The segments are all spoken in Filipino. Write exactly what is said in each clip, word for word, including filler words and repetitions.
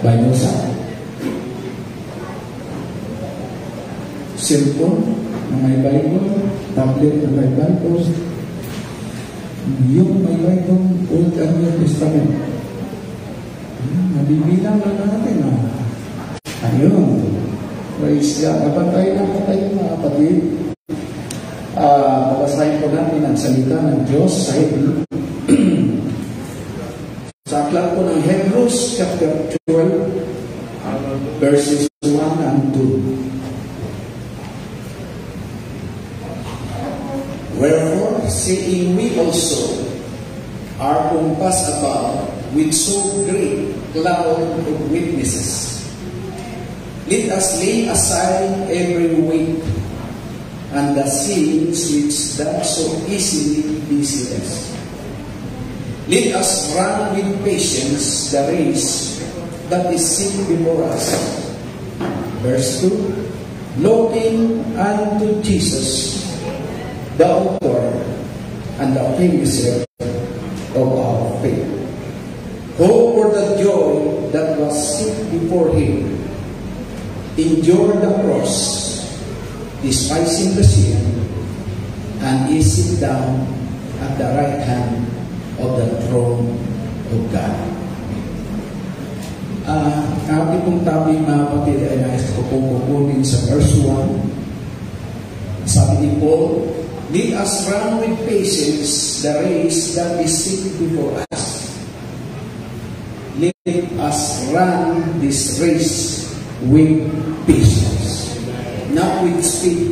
Bible sa cellphone na may Bible, tablet na may Bible, yung may Bible, Old and New Testament. Nabibilang na natin, ha? Ayun. Praise God. Napatay na patay mga kapatid. Uh, babasahin po natin ang salita ng Diyos sa Hebrew. Sa aklat po ng Hebrews chapter twelve verses one and two. Wherefore, seeing we also are compassed about with so great cloud of witnesses, let us lay aside every weight and the sins which doth so easily beset us. Let us run with patience the race that is set before us. Verse two, looking unto Jesus, the author and the finisher of our faith, who for the joy that was set before him endured the cross, despising the sin, and is sit down at the right hand of the throne of God. Uh, ang ating pong topic mga kapatid ay nais ko pong kukunin sa verse one. Sabi ni Paul, let us run with patience the race that is set before us. Let us run this race with patience, not with speed,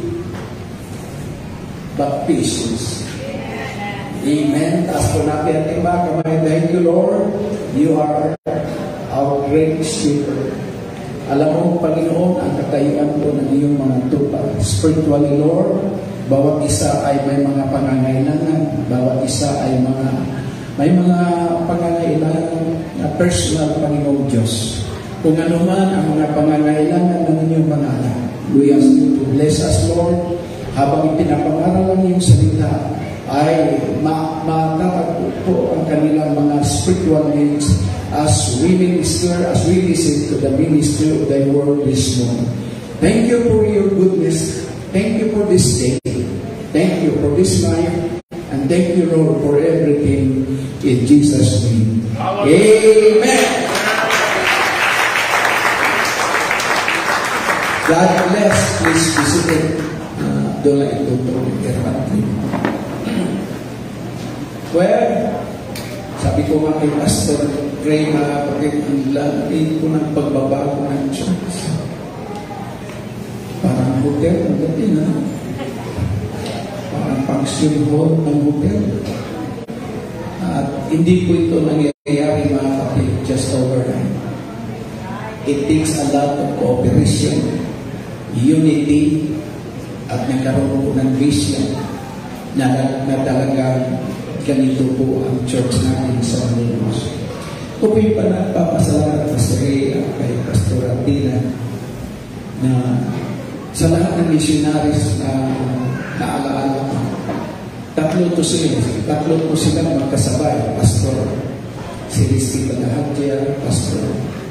but patience. Amen. Taas po natin ang iba kamay. Thank you, Lord. You are our great shepherd. Alam mo, Panginoon, ang katayuan po ng iyong mga tupa. Spiritually, Lord, bawat isa ay may mga pangangailangan. Bawat isa ay mga may mga pangangailangan na personal, Panginoon Diyos. Kung ano man ang mga pangangailangan ng inyong mga anak, we ask you to bless us, Lord, habang ipinapangaral ang iyong salita, ay matatagpo po ang kanilang mga spiritual needs as we minister, as we listen to the ministry of thy word this morning. Thank you for your goodness. Thank you for this day. Thank you for this life. And thank you, Lord, for everything in Jesus' name. Amen. God bless. Please be seated. Uh, doon lang ito po. Well, sabi ko nga kay Pastor Ray na pagkat ang lagi ko ng pagbabago ng church. Parang hotel ang dating, ha? Parang function hall ng hotel. At hindi po ito nangyayari mga kapatid just overnight. It takes a lot of cooperation, unity, at nagkaroon po ng vision na, na talagang ganito po ang church natin sa Manilos. Ito po yung panagpapasalamat Pastor Ray at kay Pastor Atina na sa lahat ng missionaries na naalaala ko. Tatlo to sila. Tatlo po sila magkasabay. Pastor Celeste Padahadya, Pastor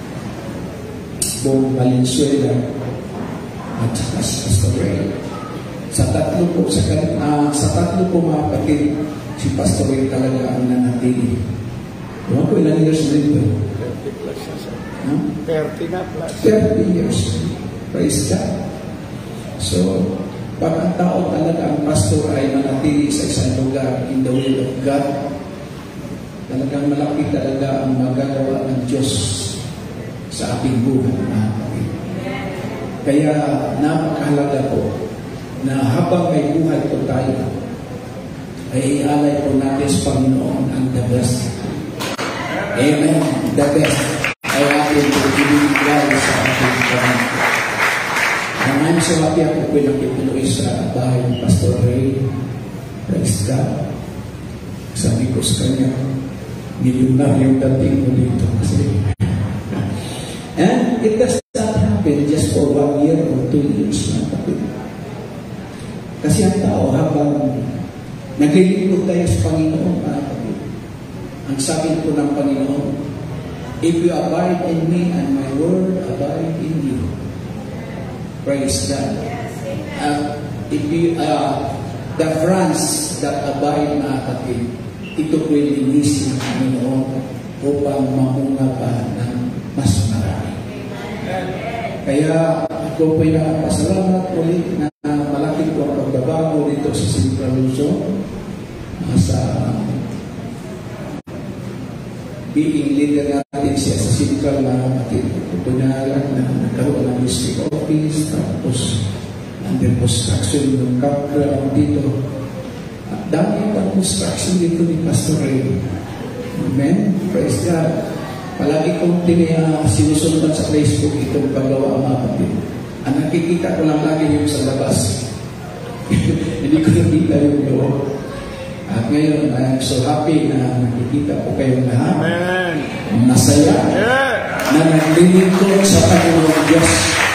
Bong Valenzuela, at Pastor Ray. Sa tatlo po, sa, uh, sa tatlo po mga kapatid, si Pastor Ray talaga ang nanatili. Diba po, ilang years din po? thirty plus years. Huh? thirty na plus. thirty years. Praise God. So, pag ang tao talaga, ang pastor ay manatili sa isang lugar in the will of God, talagang malaki talaga ang magagawa ng Diyos sa ating buhay. Kaya napakahalaga po na habang may buhay po tayo, ay ialay po natin sa Panginoon ang the best. Amen. The best ay ating po ibigay sa ating Panginoon. And I'm so happy ako po nakituloy sa bahay ng Pastor Ray. Praise God. Sabi ko sa kanya, milyonaryo dating mo dito kasi. And it does not happen just for one year or two years. Kasi ang tao habang naglilingkod tayo sa Panginoon, ang sabi po ng Panginoon, If you abide in me and my word abide in you. Praise God. Uh, if you, uh, the friends that abide, mga kapatid, ito po yung linis ng Panginoon upang mamunga pa ng mas marami. Kaya ako po'y nakapasalamat ulit na malaki po ang pagbabago dito sa Central Luzon, sa being leader natin siya sa Central na pupunyalan na nagkaroon ng district office, tapos under construction yung campground dito. At dami ang construction dito ni Pastor Ray. Amen? Praise God. Palagi kong tiniya sinusundan sa Facebook itong paggawa ang mga kapatid. Ang nakikita ko lang lagi yung sa labas. Hindi ko nakita yung loob. At ngayon, I'm so happy na nakikita ko kayong lahat. Amen. Masaya. Yeah. Na naglilingkod sa Panginoon Diyos.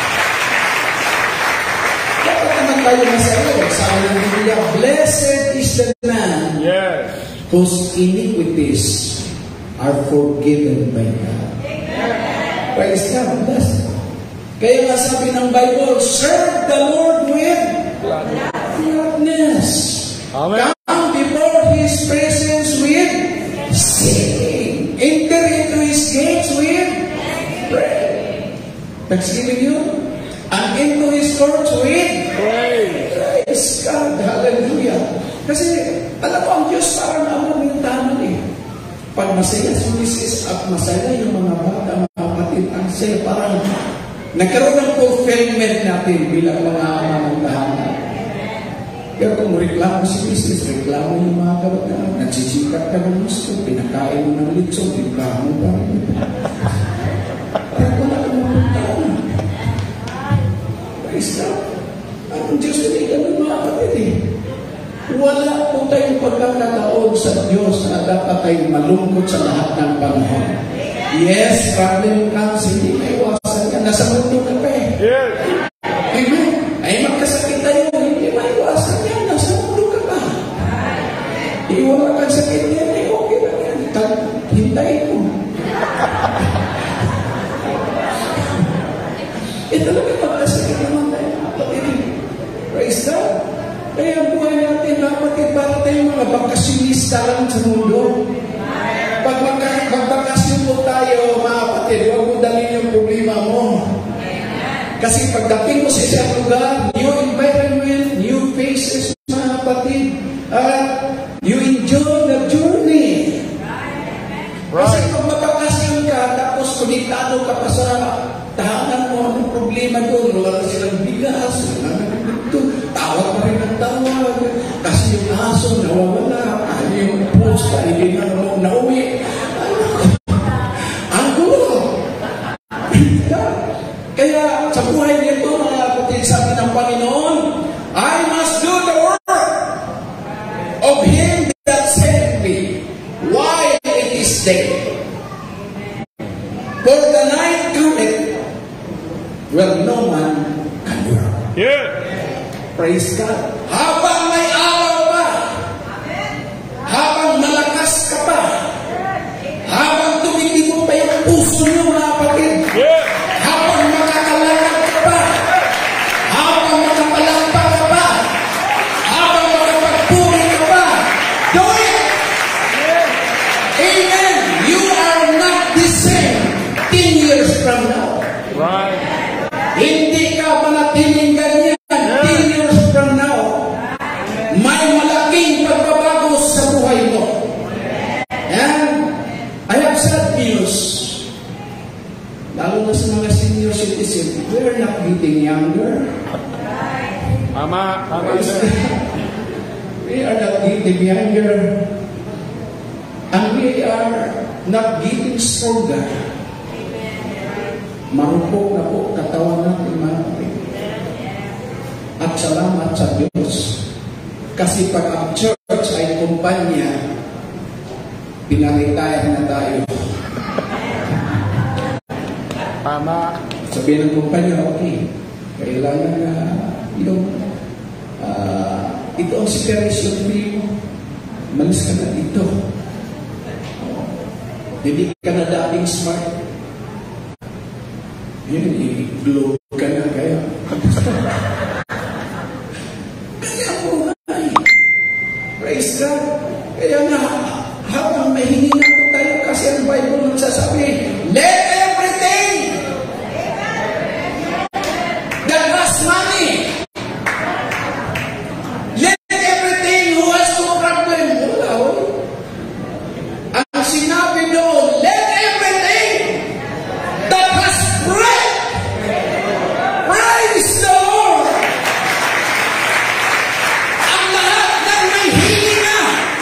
Dapat naman tayo masaya. Sabi ng Biblia, blessed is the man Yes. whose iniquities are forgiven by God. Praise God. Blessed. Kaya nga sabi ng Bible, serve the Lord with gladness. Amen. Come before His presence with singing. Enter into His gates with praise. Thanksgiving yun. And into His courts with Praise. praise God. Hallelujah. Kasi alam mo, ang Diyos parang naman yung tanan eh. Pag masaya si Missus at masaya yung mga bata, mga kapatid, ang saya, parang nagkaroon ng fulfillment natin bilang mga ama ng tahanan. Pero kung reklamo si Missus, reklamo yung mga kabata, nagsisikat ka ng gusto, pinakain mo ng litso, reklamo pa rin. Parang wala ka mga tahanan. Praise God. Ang Diyos hindi ganun mga kapatid eh. Wala po tayong pagkakataon sa Diyos na dapat tayong malungkot sa lahat ng panahon. Yes, problem comes, hindi may iwasan yan. Nasa mundo ka pa eh. Yes. Amen. Ay magkasakit tayo, hindi may iwasan yan. Nasa mundo ka pa. Iwala kang sakit yan, eh, okay lang yan. Hintayin mo. Eh talaga magkasakit naman tayo. Praise God. Kaya ang buhay natin, kapatid, para tayong mga bakasyonista lang sa mundo. Pag magbakasyon mo tayo, mga kapatid, huwag mo dalhin yung problema mo. Kasi pagdating mo sa isang lugar, new environment, new faces, mga kapatid, at you enjoy the journey. Kasi pag magbakasyon ka, tapos kumitado ka pa sa tahanan mo, anong problema doon? Wala silang bigas, wala na dito. Tawag pa rin ang tawag. Kasi yung aso nawawala. Ano yung post na hindi na nauwi. Ang gulo. Kaya sa buhay nito, mga kapatid, sabi ng Panginoon, I must do the work of Him that sent me while it is day. For the night cometh where no man can work. Yeah. Praise God. Habang may araw pa, habang malakas ka pa, habang tumitibok pa yung puso niyo, mga kapatid, Yeah. habang makakalakad ka pa, habang makapalakpa ka pa, habang makapagpuri ka pa, do it! Amen! You are not the same ten years from now. Right. Hindi ka manatiling ganyan ten years from now. May malaking pagbabago sa buhay mo. And I have sad news. Lalo na sa mga senior citizens, we're not getting younger. Tama. Tama. We are not getting younger. And we are not getting stronger. Marupok na po katawan natin, mga kapatid. At salamat sa Diyos. Kasi pag ang church ay kumpanya, pinaritaya na tayo. Tama. Sabi ng kumpanya, okay, kailangan na, you know, uh, ito ang separation fee mo. Malis ka na dito. Hindi ka na dating smart. Yun, i-glow ka na kaya. Kaya buhay. Praise God. Kaya nga, habang may hininga po tayo kasi ang Bible nagsasabi, let everything that has money, let everything who has no problem, wala, oh. Ang sinabi doon, let everything that has breath, praise the Lord. Ang lahat ng may hininga.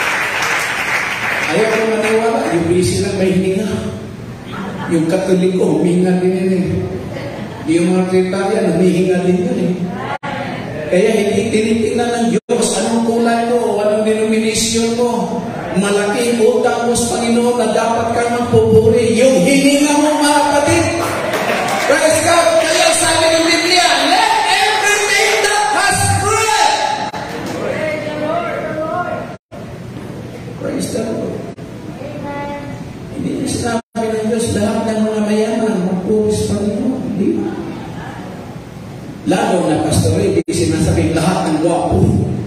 Ayaw ko maniwala, yung busy lang may hininga. Yung Katoliko, huminga din yun eh. Yung mga Trinitarian, humihinga din yun eh. Kaya hindi tinitingnan ng Diyos, anong kulay mo, anong denomination mo. Malaking utang mo sa Panginoon na dapat kang magpupuri. Yung hininga mo, mga kapatid. Praise God. Kaya sabi ng Biblia, let everything that has breath. Praise the Lord. Praise the Lord. Hindi niya sinabi ng Diyos, lahat ng mga mayaman, magpuri sa Panginoon. Hindi ba? Lalo na, Pastor, hindi sinasabing lahat ng guwapo.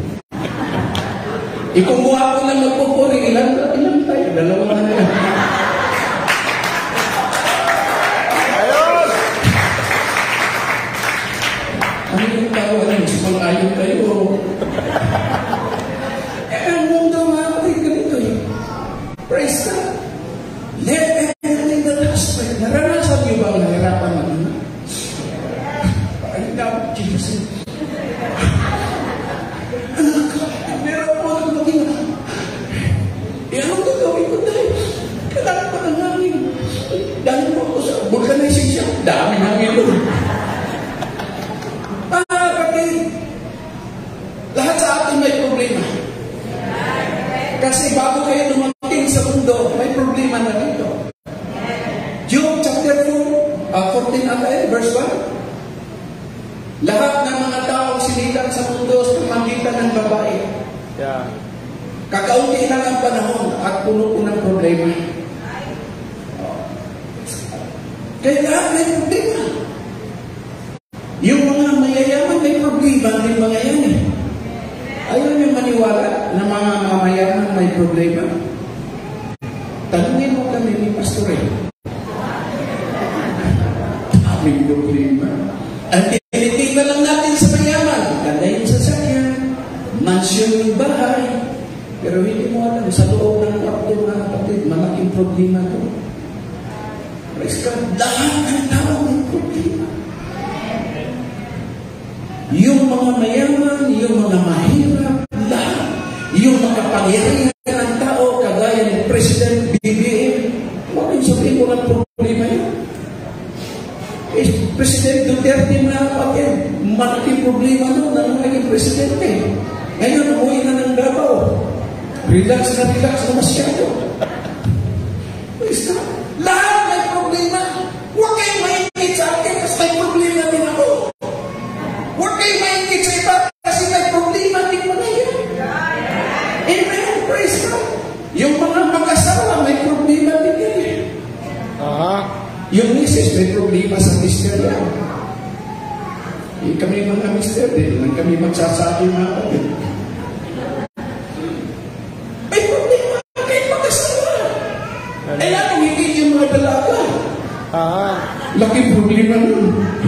E kung guwapo na magpupuri, ilan, ilan tayo? Dalawa na na. Ayun! Ano yung tao? Ano yung sumang-ayon kayo? Eh, ang mundo mga kapatid ganito eh. Praise God. Let everything that has breath. Naranasan niyo ba ang nahirapan na ina? Ay, dapat Jesus. Anak ka, meron po ang maging. Eh, anong gagawin ko dahil? Kailangan pa ng hangin. Dahil mo ako sa vulcanization. Dami hangin doon. Mga kapatid, lahat sa atin may problema. Kasi bago kayo dumating sa mundo, may problema na dito. Job chapter four, uh, fourteen at verse one. Lahat ng mga tao sinilang sa mundo sa pamagitan ng babae. Yeah. Kakaunti lang ang panahon at puno po ng problema. Kaya lahat may problema. Yung mga mayayaman may problema ng mga yan eh. Ayaw niyo maniwala na mga mamayaman may problema. Tanungin mo kami ni Pastor eh. May problema. At tinitingnan lang natin sa mayaman. Ganda yung sasakyan. Mansyon yung bahay. Pero hindi mo alam, sa loob ng kwarto mga kapatid, malaking problema ko. Praise God. Lahat ng tao may problema. Yung mga mayaman, yung mga mahirap, lahat. Yung makapangyarihan ng tao, kagaya ni President B B M, huwag yung sabihin ko ng problema yun. Eh, President Duterte na kapatid, malaking problema nun na naging presidente. Ngayon, umuwi na ng Davao. Relax na relax na masyado. Praise God. Lahat may problema. Huwag kayong maingit sa akin kasi may problema din ako. Huwag kayong maingit sa iba kasi may problema din mo na yan. Amen. Praise God. Yung mga mag-asawa may problema din yan. Aha. Yung misis may problema sa mister yan. Yung kami mga mister din, nang kami magsasabi mga kapatid. May problema kayo mag-asawa. Eh ano, hindi yung mga dalaga. Aha. Laking problema nun.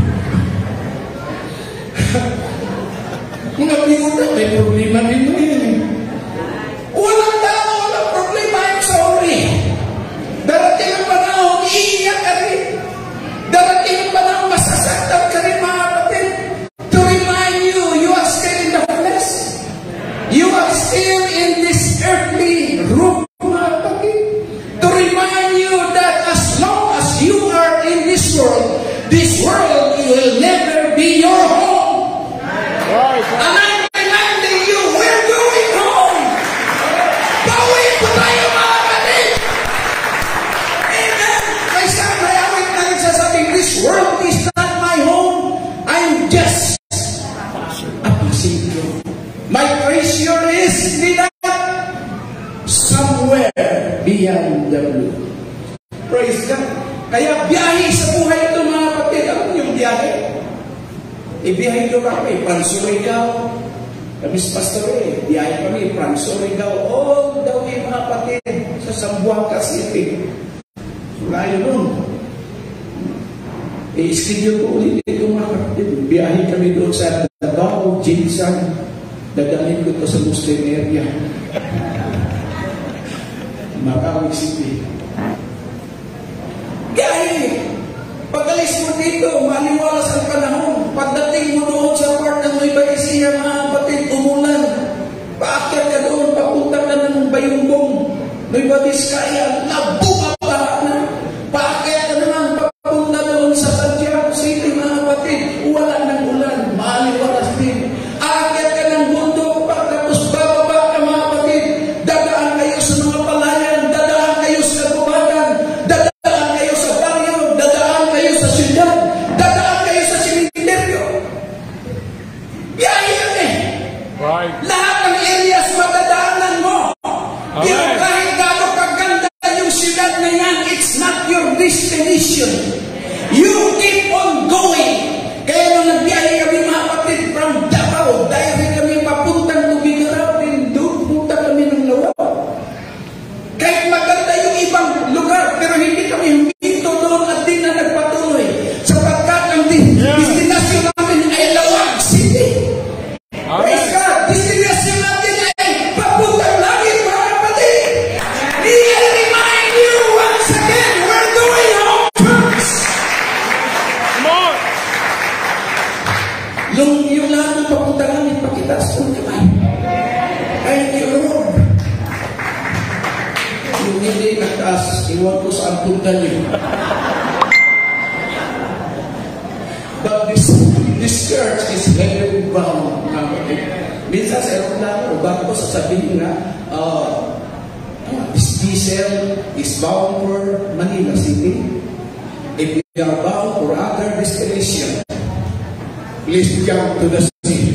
Mga biyuda, may problema din mo yan. Walang tao, walang problema. I'm sorry. Darating ang panahon, iiyak ka rin. Darating ang panahon, masasaktan ka rin mga kapatid. To remind you, you are still in the flesh. You are still in this earthly room, mga kapatid. To remind you that as long as you are in this world, this world will never be your home. Right. And I'm reminding you, we're going home. Pauwi po tayo mga kapatid. Amen. May isang mayawit na nagsasabing, this world is not my home. I'm just a passenger. My treasure is with that somewhere beyond the blue. ibiyahe do kami, from Surigao. Kami sa pastor eh, biyahe kami, from Surigao, all the way mga kapatid, sa Zamboanga City. Layo nun. I-schedule ko ulit ito mga kapatid. Biyahe kami doon sa Davao, Jinsan. Dadalhin ko ito sa Muslim area. Makawig City. Biyahe! Pag-alis mo dito, maliwalas ang panahon. Pagdating mo doon sa part ng Nueva Ecija, mga kapatid, umulan. Paakyat ka doon, papunta ka na ng Bayumbong. Nueva Vizcaya, nabuka na. Paakyat ka naman, papunta doon sa Santiago City, mga kapatid. Wala ng ulan, maliwalas din. Aakyat ka ng bundok, pagkatapos bababa ka, mga kapatid. Dadaan kayo sa mga palayan, dadaan kayo sa Gubagan, dadaan kayo sa baryo, dadaan kayo sa siyudad, dadaan kayo sa simenteryo. Biyahe yan eh. Right. Lahat ng areas madadaanan mo. Amen. Pero kahit gaano kaganda yung siyudad na yan, it's not your destination. You keep on going. Kaya nung nagbiyahe kami mga kapatid from Davao, dahil kami papuntang Tubigaraw, din doon punta kami ng Lawao. Kahit maganda yung ibang lugar, pero hindi kami huminto doon at di na nagpatuloy. Sapagkat ang Yeah. destinasyon namin ay Lawag City. Praise Amen. God! Destinasyon natin ay papuntang langit mga kapatid. May I remind you once again, we're going home first. Come on. Yung, yung lahat ng papuntang langit, pakitaas ko naman. Thank you, Lord. Yung hindi nagtaas, iwan ko sa antungan niyo. But this, this church is heaven bound. Minsan sa aeroplano, bago ko sasabihin na, uh, this diesel is bound for Manila City. If we are bound for other destination, please jump to the sea.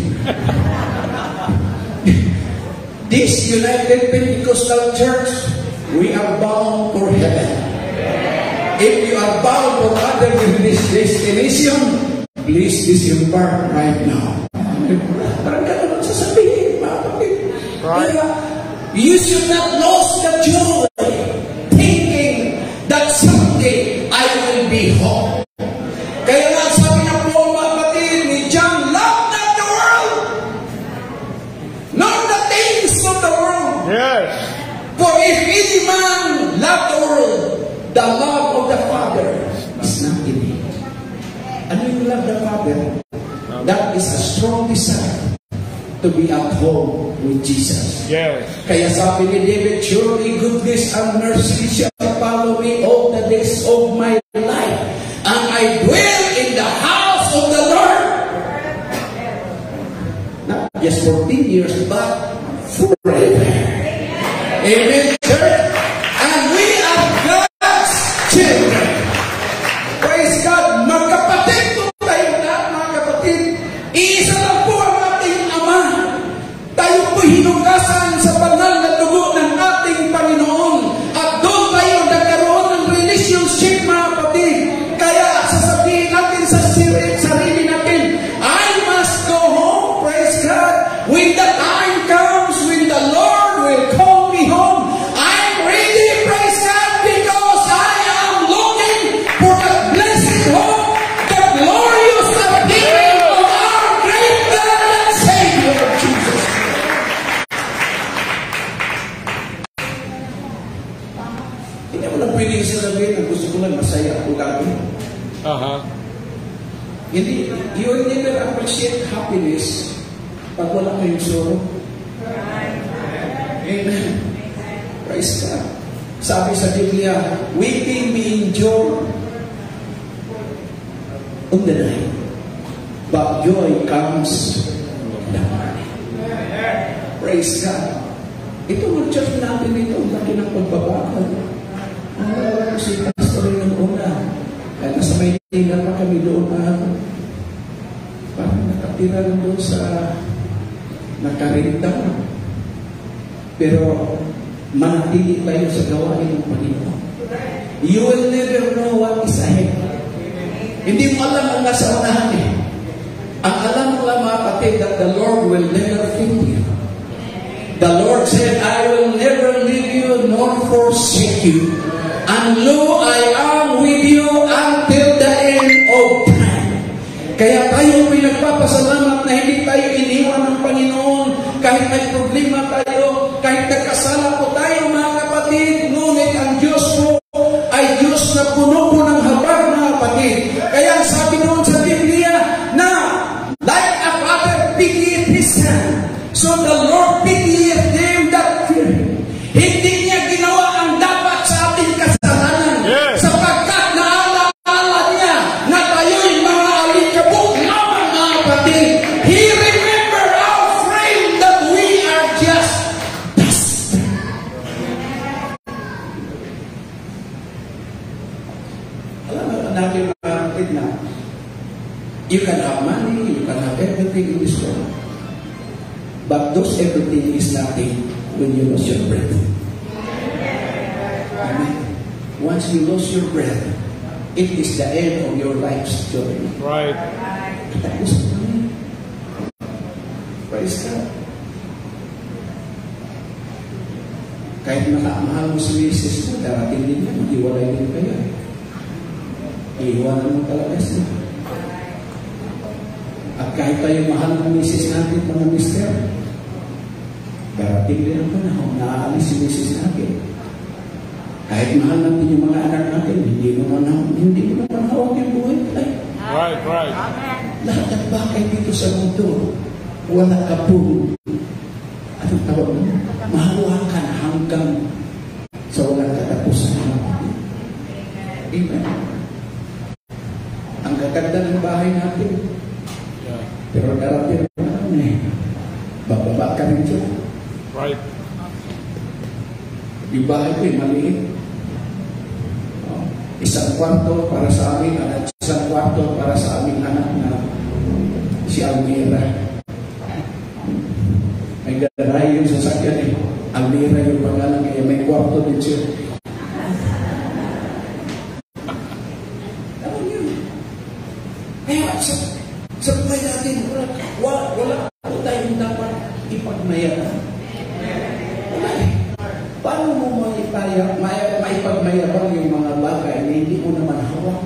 This United Pentecostal Church, we are bound for heaven. If you are bound for other destination, please disembark right now. Parang gano'n sasabihin, mga kapatid. Right. Kaya, you should not lose the joy thinking that someday I will be home. Kaya nga sabi ng Paul, mga kapatid, ni John, love not the world, nor the things of the world. Yes. For if any man love the world, the love of the Father is not in him. Ano yung love the Father? That is a strong desire to be at home with Jesus. Yes. Kaya sabi ni David, surely goodness and mercy shall follow me all the days of my life, and I dwell in the house of the Lord. Not just fourteen years, but forever. Amen, church. And we are God's children. Praise God. Magkapatid po tayo na, mga kapatid. Iisa lang po ang ating Ama. Tayo po hinugasan sa banal na dugo ng ating Panginoon. At doon tayo nagkaroon ng relationship, mga kapatid. Kaya sasabihin natin sa sarili natin, I must go home, praise God. When the time comes, when the Lord will call me home, I'm ready, praise God, because I am looking for the blessed hope, the glorious appearing of our great God and Savior, Jesus. Hindi mo lang pwedeng sabihin na gusto ko lang masaya ako lagi. Uh-huh. Hindi, you will never appreciate happiness pag wala kayong sorrow. Amen. Praise God. Sabi sa Biblia, weeping may endure on the night, but joy comes in the morning. Praise God. Ito ang church natin ito, ang laki ng pagbabago. Ang wala ko si Pastor yung una. Kaya nasa Maynila pa kami doon na parang nakatira lang doon sa nakarinta. Pero manatili tayo sa gawain ng Panginoon. You will never know what is ahead. Hindi mo alam ang nasa unahan eh. Ang alam mo lang mga kapatid, that the Lord will never fail you. The Lord said, I will never leave you nor forsake you. And lo, I am with you until the end of time. Kaya tayo pinagpapasalamat na hindi tayo iniwan ng Panginoon kahit may problema tayo, kahit nagkasala po tayo mga kapatid, ngunit ang Diyos po ay Diyos na puno po ng habag mga kapatid. Kaya sabi doon sa Biblia na like a father pitieth his son, so the Lord pitieth them that fear him. Hindi niya ginawa ang dapat sa ating kasalanan, yes, sapagkat naalaala niya na tayo'y mga alikabok lamang mga kapatid. He remember our frame that we are just dust. Alam mo natin mga kapatid na you can have money, you can have everything in this world, but those everything is nothing when you lose your breath. Amen. Once you lose your breath, it is the end of your life's journey. Right. Tapos naman. Praise God. Kahit nakamahal mo si misis mo, darating din yan, iwalay din kayo. Iiwanan mo talaga siya. At kahit tayo mahal ng misis natin, mga mister, darating din ang panahon, naaalis si misis natin. Kahit mahal natin yung mga anak natin, hindi mo naman, hindi mo naman hawak yung buhay. Ay, right, right. lahat ng bagay dito sa mundo, wala ka po. Anong tawag mo? Mahawakan hanggang sa walang katapusan. Amen. Ang gaganda ng bahay natin. Yeah. Pero darating naman eh, bababa ka rin dyan. Right. Yung bahay ko eh, maliit. Oh, isang kwarto para sa amin, at isang kwarto para sa aming anak na si Almira. May ganahay yung sasakyan eh. Almira yung pangalan, kaya may kwarto din siya. Alam niyo, kaya sa, sa buhay natin, wala, wala po tayong dapat ipagmayaran. Wala eh. Paano mo maipaya, may, maipagmayabang yung mga bagay na hindi mo naman hawak?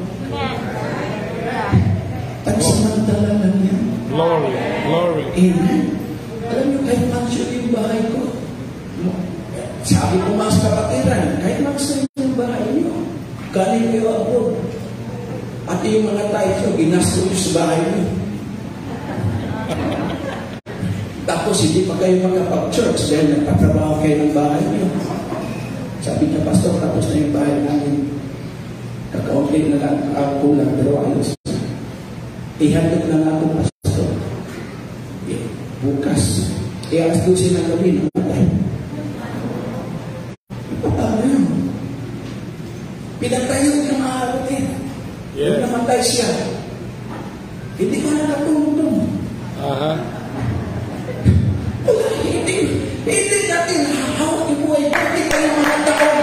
Pansamantala lang yan. Glory, glory. Amen. Alam niyo, kahit mansion yung bahay ko, sabi ko mga kapatiran, kahit mansion yung bahay niyo, galing kayo abroad. At yung mga tayo, ginasto nyo sa bahay niyo. Tapos hindi pa kayo makapag-church dahil nagpatrabaho kayo ng bahay niyo. Sabi niya, Pastor, tapos na yung bahay namin. Kakaunti na lang ang kulang, pero ayos. Ihandog na lang ako, Pastor. Eh, bukas. Eh, alas dosi na gabi, namatay. Ipatalo yun. Pinatayo ng mga haratin. Yes. Namatay siya. Hindi ko na natulong. Uh-huh. Hindi, hindi natin hawak yung buhay. Hindi tayo mga taon.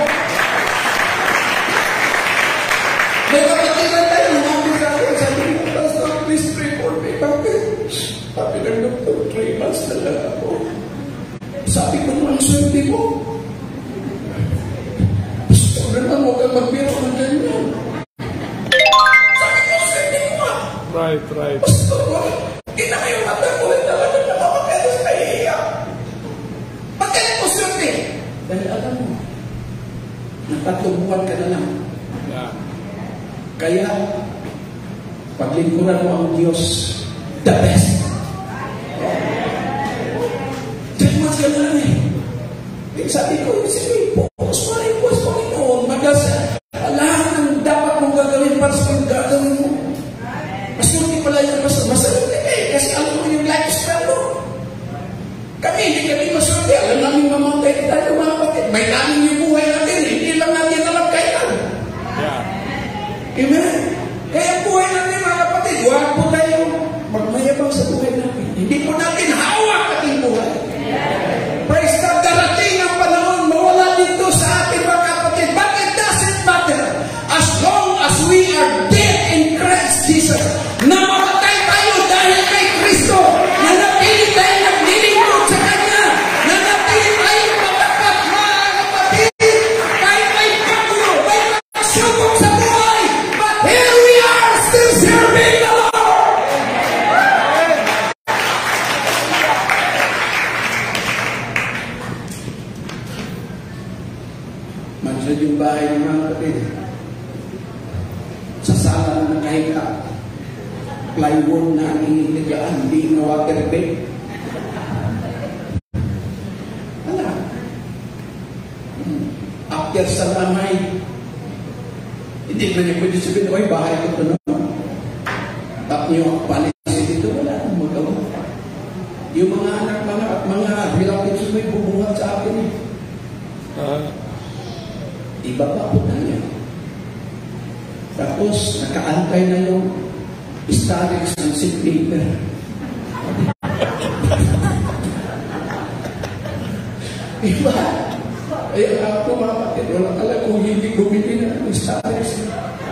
May kapatiran tayo, namin sa akin, sabi mo, Pastor, please pray for me. Bakit? Sabi ng doktor, three months na lang ako. Sabi ko, ang swerte mo. Pastor, naman mo kang magbiro ng ganyan. Sabi ko, swerte mo ah. Right, right. Pastor, kita kayo mata ko rin talaga na makakaya sa kahihiyak. Pagkaya mo swerte. Dahil alam mo, nakatubuhan ka na lang. Yeah. Kaya, paglingkuran mo ang Diyos, the best. Diyan mas ka na lang eh. Eh, sabi ko, sige, focus mo rin po sa Panginoon. Magas, lahat ng dapat mong gagawin para sa gagawin mo. Mas hindi pala yan, mas masarap eh. Kasi alam mo yung lifestyle mo. Kami, hindi kami masarap eh. Alam namin mamatay tayo mga kapatid. May namin yung buhay natin. Hindi lang natin alam kailan. Yeah. Amen? Kaya buhay natin mga kapatid, huwag po tayo magmayabang sa buhay natin. Hindi po natin hawak ating buhay. Praise God, darating ang panahon, mawala dito sa ating mga kapatid. But it doesn't matter. As long as we are dead in Christ Jesus, na mamatay tayo dahil kay bahay ka, plywood na ang inigaan, di na waterproof. Wala. After sa bahay, hindi ba niya pwede sabihin, oy, bahay ko ito naman. Tap niyo, palisin dito, wala akong magawa. Yung mga anak, mga, mga relatives may bubungat sa akin eh. Uh, Iba pa po na yan. Tapos, nakaantay na yung starix ng seat paper. Iba. Eh, ako mga kapatid, walang alam kung hindi gumili na ng starix.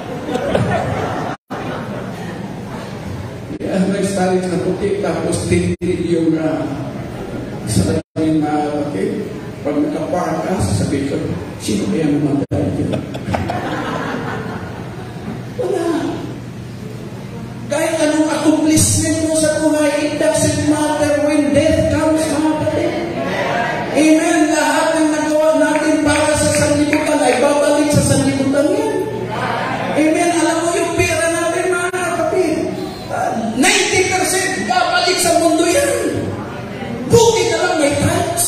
Yeah, may starix na puti, tapos tinitid yung uh, sa lamin na okay. Pag nakapark ka, sasabihin ko, sino kaya namatay dyan? Wala. Kahit anong accomplishment mo sa buhay, it doesn't matter when death comes, mga kapatid. Amen. Lahat ng nagawa natin para sa sanlibutan ay babalik sa sanlibutan yan. Amen. Alam mo yung pera natin, mga kapatid. Uh, ninety percent babalik sa mundo yan. Buti na lang may tithes.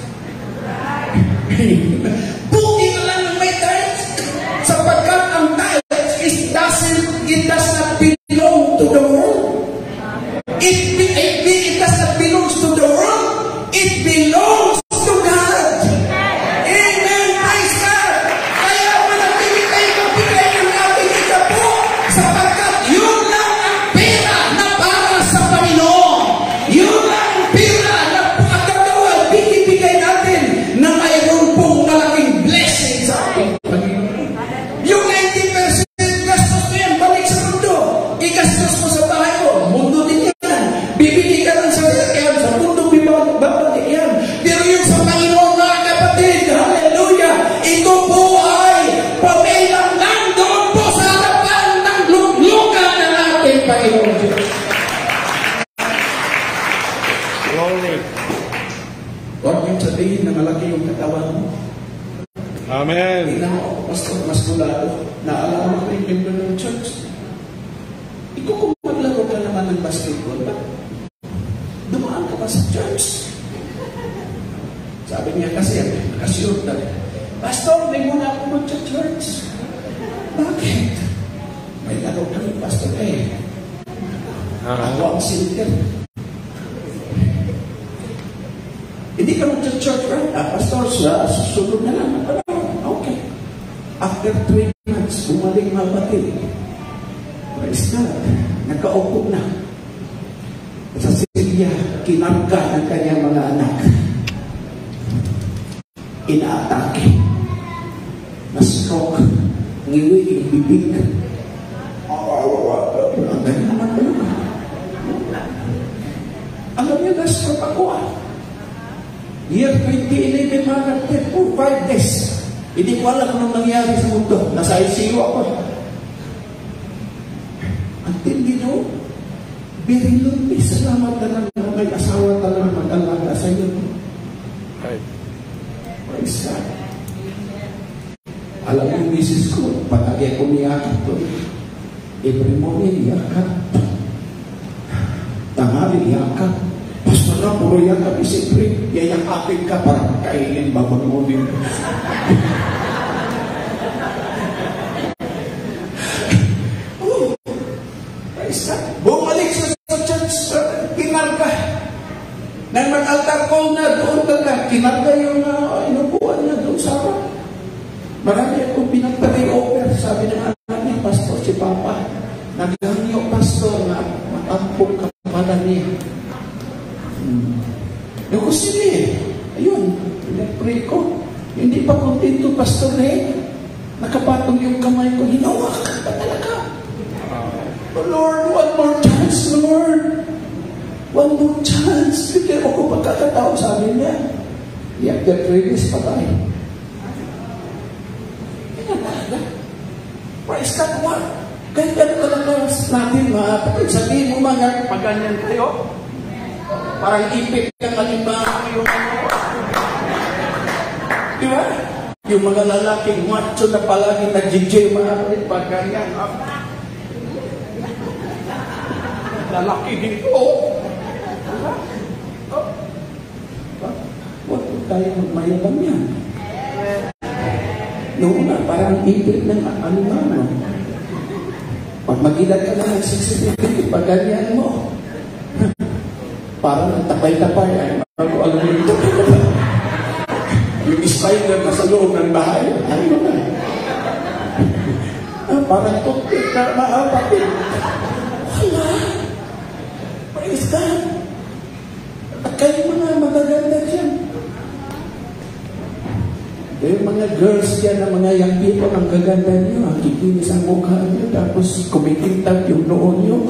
Buti na lang may tithes. Sapagkat ang tithes is doesn't, it does not belong to the world. It, it, it does not belong to the world. It belongs to God. Amen. Praise God. Kaya manatili tayo magbigay ng ating ikapo sapagkat yun lang ang pera na para sa Panginoon. Yun lang ang pera na pagkagawa binibigay natin na mayroon pong malaking blessing sa ating Panginoon. Yung ninety percent gastos mo yan, balik sa mundo. Igastos mo sa bahay mo, mundo din yan. Bibili ka lang sa yan, sa mundo babalik yan. Pero yung sa Panginoon, mga kapatid, hallelujah, ito po ay pamilang lang doon po sa harapan ng luglugan ng ating Panginoon Diyos. glory. Huwag yung sabihin na malaki yung katawan mo. Amen. Tingnan mo, pastor, mas kulado. Naalala ko yung member ng church. Ikaw kung maglaro ka naman ng basketball, ba? Dumaan ka pa sa church. Sabi niya kasi, nakasiyot na. Pastor, may muna ako mag-church. Bakit? May laro kami, pastor. Eh, ako ang silker. Hindi ka mag-church, right? Ah, pastor, sa susunod na lang. Okay. After three months, bumalik mabatid. Praise God. Nagkaupo na. Sa Syria, kinarga ng kanyang mga anak. Inaatake. Na-stroke. Ngiwi yung bibig. Ang ganda naman ko naman. Alam niyo, na-stroke ako ah. Year twenty eleven, mga kapatid, for five days. Hindi ko alam anong nangyari sa mundo. Nasa I C U ako. Ang tindi nyo, very lonely. Salamat na lang na may asawa talaga mag-alaga sa iyo. Right. Praise God. Alam yung misis ko, patagay ko niyakap to. Every morning, yakap. Tanghali, yakap. Pastor na, puro yakap. Isipre, yayakapin ka para kainin babangunin. Oh, praise God. Bumalik sa church, kinarga. Nang mag-altar call na, doon ka, kinarga yung uh, inupuan niya doon sa harap. Marami akong pinagpatay-over. Sabi ng anak niya, Pastor, si Papa, naghanyo, Pastor, na matampong kapala niya. Hmm. Yung ko sige, ayun, pinag-pray ko. Hindi pa kontento, Pastor, eh. Nakapatong yung kamay ko, hinawakan pa talaga. Oh, Lord, one more chance, Lord. One more chance. Bigyan mo ko pagkakataon, sabi niya. After three days, patay. Praise God, what? Kahit gano'n ka lang natin, mga kapatid, sabihin mo mga pag ganyan kayo, parang ipit ka kalimbahan yung ano. Di ba? Yung mga lalaking macho na palagi nag-J J, mga kapatid, pag ganyan. lalaki dito. Huwag po tayo magmayabang yan. Noon na, parang ibig ng ano-ano. Pag magilag ka na ng sixty-fifty, pag ganyan mo, parang tapay-tapay, ay bago alam mo ito. Yung spider na sa loob ng bahay, ano na. Ah, parang toothpick na maapapin. Wala. Praise God. At kayo mga magaganda dyan. Yung mga girls dyan, na mga young people, ang gaganda nyo, ang kikinis ang mukha nyo, tapos kumikintab yung noon nyo.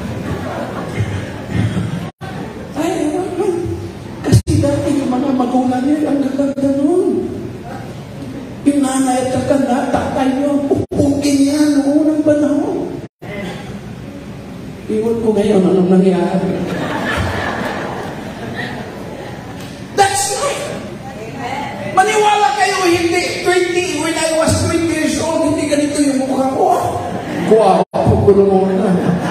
Ay, ano? Kasi dati yung mga magulang nyo, ang gaganda noon. Yung nanay at kakanda, tatay nyo, pupukin yan noon ang panahon. Iwan ko ngayon, anong nangyari? Maniwala kayo, hindi twenty, when I was twenty years old, hindi ganito yung mukha ko. Wow, pagkulo mo na.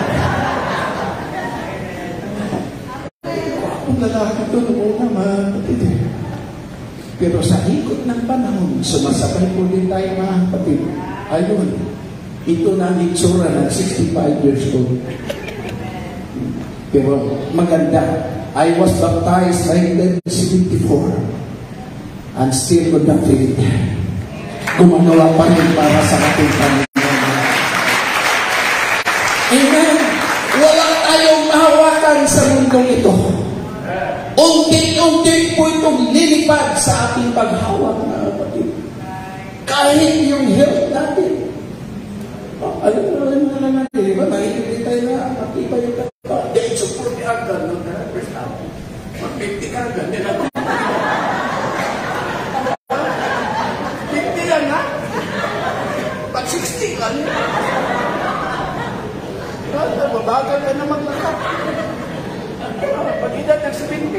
Kung lalaki ito, noong una, kapatid. Pero sa ikot ng panahon, sumasabay po din tayo, mga kapatid. Ayun, ito na ang itsura ng sixty-five years old. Pero maganda. I was baptized in nineteen seventy-four. And still could not feel it. Gumagawa pa rin para sa ating Panginoon. Amen. Wala tayong mahawakan sa mundong ito. Unti-unti po itong lilipad sa ating paghawak, mga kapatid. Kahit yung health natin. Oh, alam mo alam na lang natin, di ba? Nakikita tayo na matibay yung kata. Dahil support ni Agad, no? First time. Mag-fifty ka agad. Hindi na sixty ka niya. Kaya, mabagal ka na maglakad. Pag-edad ng seventy.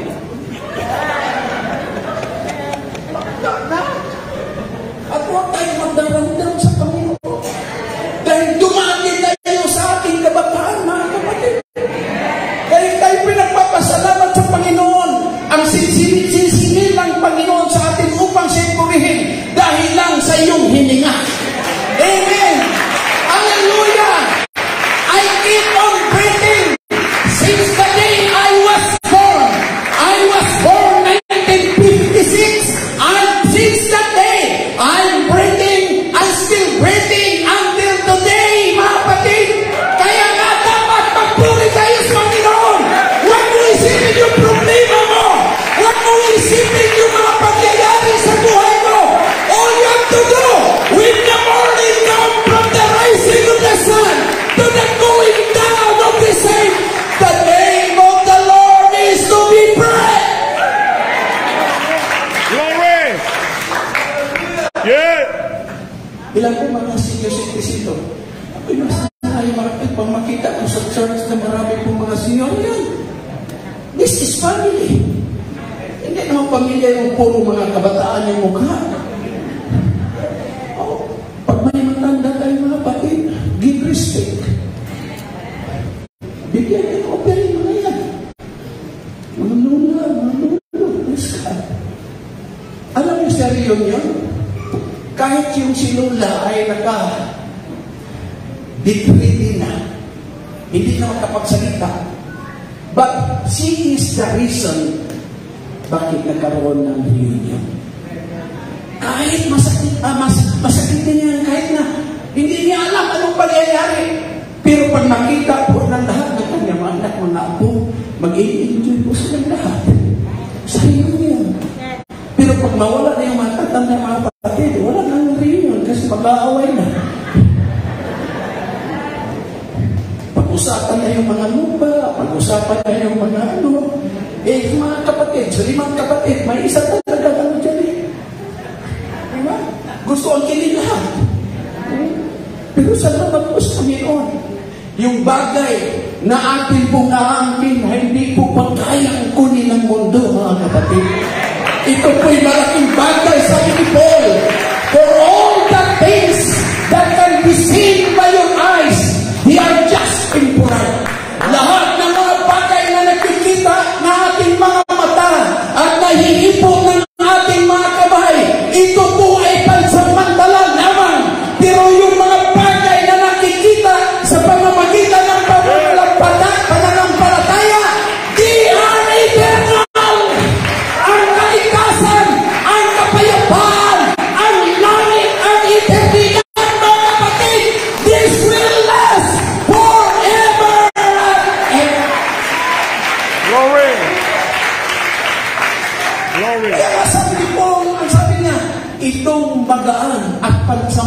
Magda na. At huwag tayo magdaramdam sa Panginoon. Dahil dumati tayo sa ating kabataan, mga kapatid. Dahil tayo pinagpapasalamat sa Panginoon. Ang sinisingil ng Panginoon sa atin upang siya'y purihin dahil lang sa iyong hininga. Amen! Hallelujah! I keep on breathing since the day I was born. I was born nineteen fifty-six, and since that day, I'm breathing, I'm still breathing until today, mga kapatid. Kaya nga dapat magpuri tayo sa Panginoon. Huwag mo isipin yung problema mo. Huwag mo isipin yung mga pagyayari sa buhay mo. All you have to do, with the morning come from the rising of the sun to the going down of the same, the name of the Lord is to be praised. Glory! Yeah! Ilan po mga senior citizen ito? Ako'y masanahay marapit pang makita ko sa church na marami pong mga senior yan. This is family. Hindi naman pamilya yung puro mga kabataan yung mukha. Oh, pag may matanda tayo mga kapatid, give respect. Bigyan niyo ko pero yung mga yan. Mga lula, mga lula, please God. Alam niyo sa riyon yun? Kahit yung si Lola ay naka-degree na, hindi na makapagsalita. But she is the reason bakit nagkaroon ng reunion. Kahit masakit, ah, mas, masakit din yan, kahit na hindi niya alam anong pangyayari. Pero pag nakita po ng lahat ng kanyang mga anak, mga apo, mag-i-enjoy po silang lahat. Sa reunion. Pero pag mawala na yung mga tatanda mga kapatid, wala nang reunion kasi mag-aaway na. Pag-usapan na yung mga lupa, pag-usapan na yung mga ano. Eh, mga kapatid, sa limang kapatid, may isa talaga ano dyan eh. Diba? Gusto ang kilin lahat. Pero salamat po sa Panginoon. Yung bagay na atin pong naangkin, hindi po pagkayang kunin ng mundo, mga kapatid. Ito po'y malaking bagay sa people. For all the things that can be seen by your eyes, they are just temporary. Lahat ng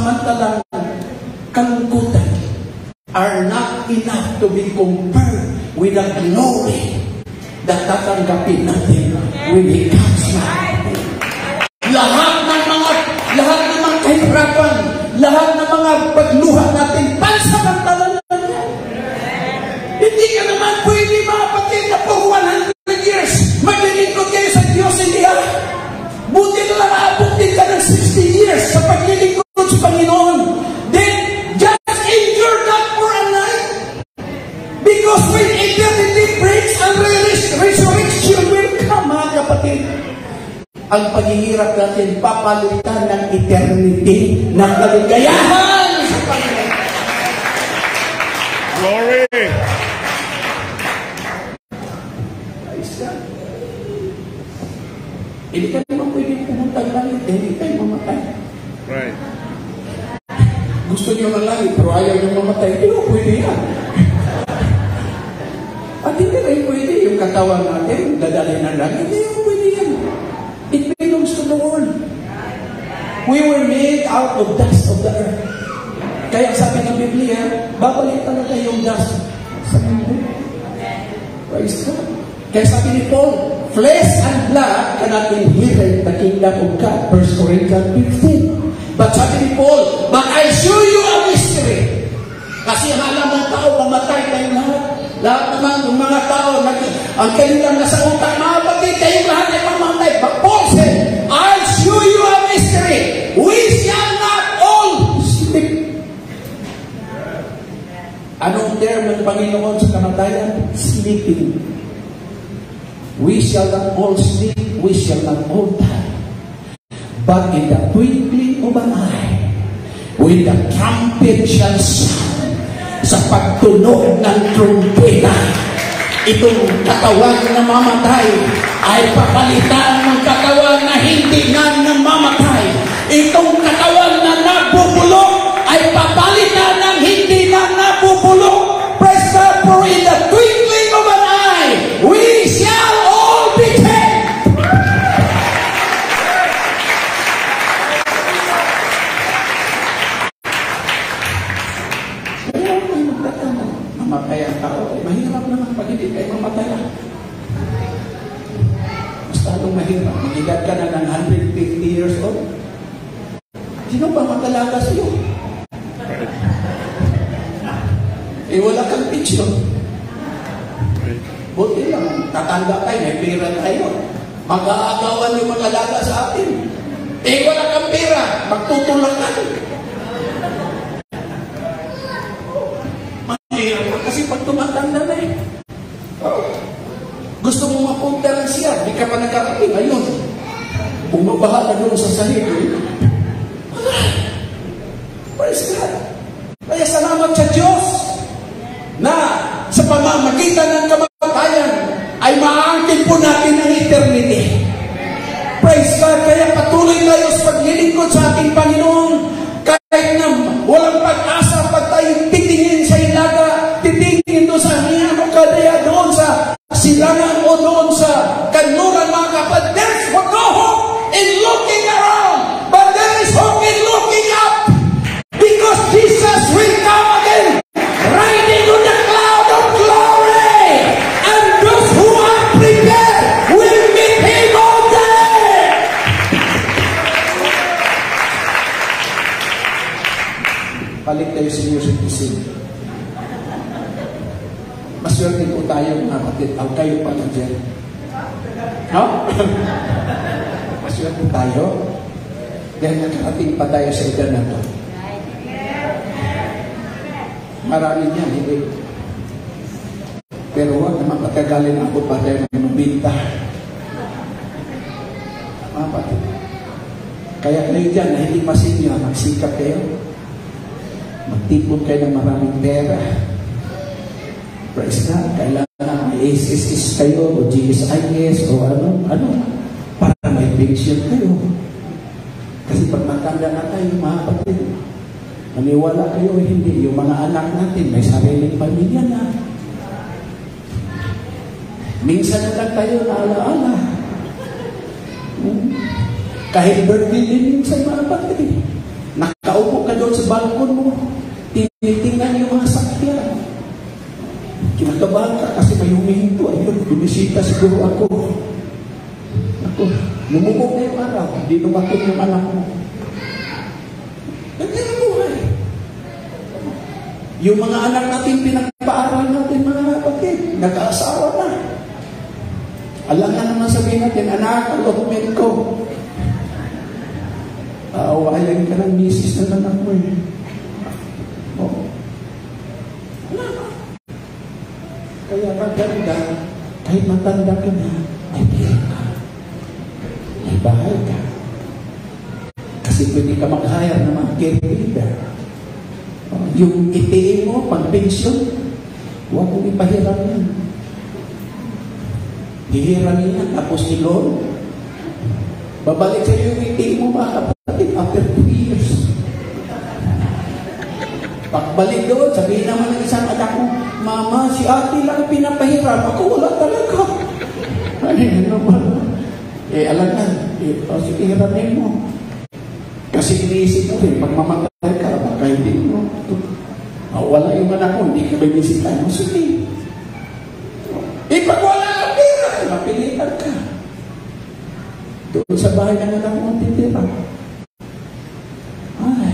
pansamantalang kalungkutan are not enough to be compared with the glory that tatanggapin natin when He comes back. Lahat ng mga, lahat ng mga kahirapan, lahat ng mga pagluha natin, pansamantalang lang yan. Hindi ka naman pwede mga kapatid na for one hundred years maglilingkod kayo sa Diyos, hindi ha? Buti na lang aabutin ka ng sixty years sa paglilingkod sa Panginoon. Then, just endure that for a night. Because when eternity breaks and resurrection will come, mga kapatid, ang paghihirap natin papalitan ng eternity ng kaligayahan sa Panginoon. Glory! Hindi ka naman pwede pumunta ng langit, hindi kayo mamatay. Right. Gusto niyo ng langit, pero ayaw niyo mamatay, hindi mo pwede yan. At hindi rin pwede yung katawan natin, dadalhin ng langit, hindi mo pwede yan. It belongs to the Lord. We were made out of dust of the earth. Kaya sabi ng Biblia, babalik talaga yung dust sa mundo. Praise God. Kaya sabi ni Paul, flesh and blood cannot inherit the kingdom of God. First Corinthians fifteen. But sabi ni Paul, but I show you a mystery. Kasi alam ng tao, mamatay tayong lahat. Lahat naman ng mga tao, ang kanilang nasa utak, mga batid, kayong lahat ay mamatay. But Paul said, I'll show you a mystery. We shall not all sleep. Anong term ng Panginoon sa kamatayan? Sleeping. We shall not all sleep, we shall not all die. But in the twinkling of an eye, when the trumpet shall sound, sa pagtunog ng trumpeta, itong katawan na mamatay ay papalitan ng katawan na hindi na namamatay. Itong katawan na nabubulok ay papalitan ng hindi na nabubulok. Praise God, for in the twinkling of an eye, we shall all be changed. Kaya may magtatanong, mamatay ang tao. Eh, mahirap naman pag hindi kayo mamatay. Mas talong mahirap. Magigad ka na ng one hundred fifty years old. Sino ba matalaga sa'yo? Eh, wala kang picture. Buti lang, tatanda tayo, may pera tayo. Mag-aagawan yung mga alaga sa atin. Eh, wala kang pera, magtutulak ka. Mahirap kasi pag tumatanda na eh. Gusto mo mapunta lang siya, di ka pa nagkarating. Ayun, bumabaha na doon sa sahig. Praise God. Kaya salamat sa Diyos na sa pamamagitan ng kamatayan ay maangkin po natin ang eternity. Praise God. Kaya patuloy tayo sa paglilingkod sa ating Panginoon kahit na walang pag-asa pag tayo titingin sa ilaga, titingin doon sa hiyan o kadaya doon sa silangan o doon sa kanluran, mga kapatid. There's no hope in looking around, but there is hope in looking up, because Jesus will come again riding on the cloud of glory, and those who are prepared will meet Him all day. Balik tayo sa New Citizen. Maswerte po tayo, mga kapatid. Ang kayo pa na dyan. No? Maswerte tayo. Dahil nakarating pa tayo sa edad na to. Marami niyan, hindi. Pero huwag naman patagalin ako pa tayo ng mabinta. Mga kapatid. Kaya kayo dyan na hindi masinyo, magsikap kayo. Magtipon kayo ng maraming pera. Praise God. Kailangan may S S S kayo o G S I S o ano, ano, para may pension kayo. Kasi pag matanda na tayo, mga kapatid, maniwala kayo o hindi, yung mga anak natin may sariling pamilya na. Minsan na lang tayo naalaala. Hmm. Kahit birthday din minsan, mga kapatid, nakaupo ka doon balkon mo, tinitingnan yung mga sakyan. Kinakabahan ka kasi may humihinto. Ayun, bumisita siguro ako. Ako, lumubog na yung araw. Hindi lumakot yung anak mo. Ganyan ang buhay. Yung mga anak natin, pinagpaaral natin, mga kapatid, nag-aasawa na. Alam nga naman sabihin natin, anak, allotment ko. Aawayan ka ng misis na anak mo eh. Oh. Wala ka. Kaya maganda, kahit matanda ka na, may pera ka. May bahay ka. Kasi pwede ka mag-hire ng mga caretaker. Yung I T A mo, pag-pension, huwag mong ipahiram yan. Hihiram yan, tapos ni-loan. Babalik sa iyo yung I T A mo, mga kapatid, after two years. Pagbalik doon, sabihin naman ng isang anak mo, Mama, si ate lang pinapahiram. Ako wala talaga. Ay, ano ba? Eh, alam na. Eh, oh, sige, hiramin mo. Kasi iniisip mo rin, pag mamatay ka, baka hindi mo. Oh, wala yung anak mo, hindi ka ba inisita mo? Sige. Eh, pag wala ang pera, mapilitan ka. Doon sa bahay ng anak mo, titira. Ay.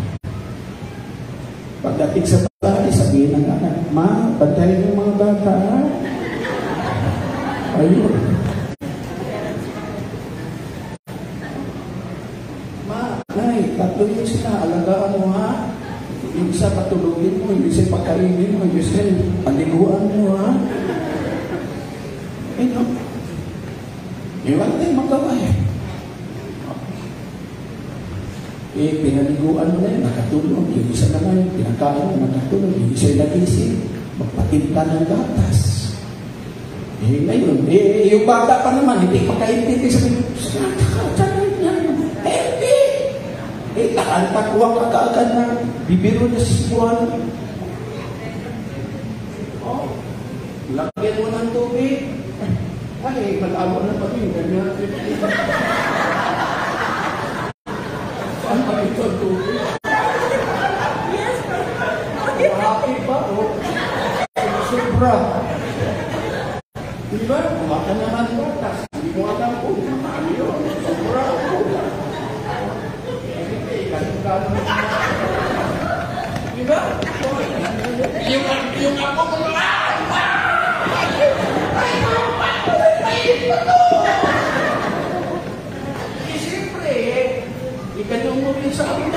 Pagdating sa bahay, sabihin ng anak, Ma, bantayan yung mga bata. Ayun. Ma, nay, tatlo yun sila. Alagaan mo ha. Yung isa patulogin mo, yung isa pagkainin mo, yung isa paliguan mo ha. Eh no. Eh, wala tayong magawa eh. Eh, pinaliguan mo na yun, nakatulog. Yung isa naman, pinakain mo, nakatulog. Yung isa nagising, magpatinta ng gatas. Eh, ngayon, eh, yung bata pa naman, hindi pagkaintindi sa mga, eh, hindi. Eh, takantakuha ka kaagad na bibiro na si Juan. Oh, lagyan mo ng tubig. Ay, malabo na pa rin. Ganyan. Saan pa ito ang tubig? Yes, happy ba? O? Sobra. Diba? Kumaka naman ba? Tapos hindi mo alam po. Ano yun? Sobra o pula? Eh, ganun-ganun. Diba? Yung, yung ako ko lang. Eh, siyempre, eh, ikanong mo rin sa akin na.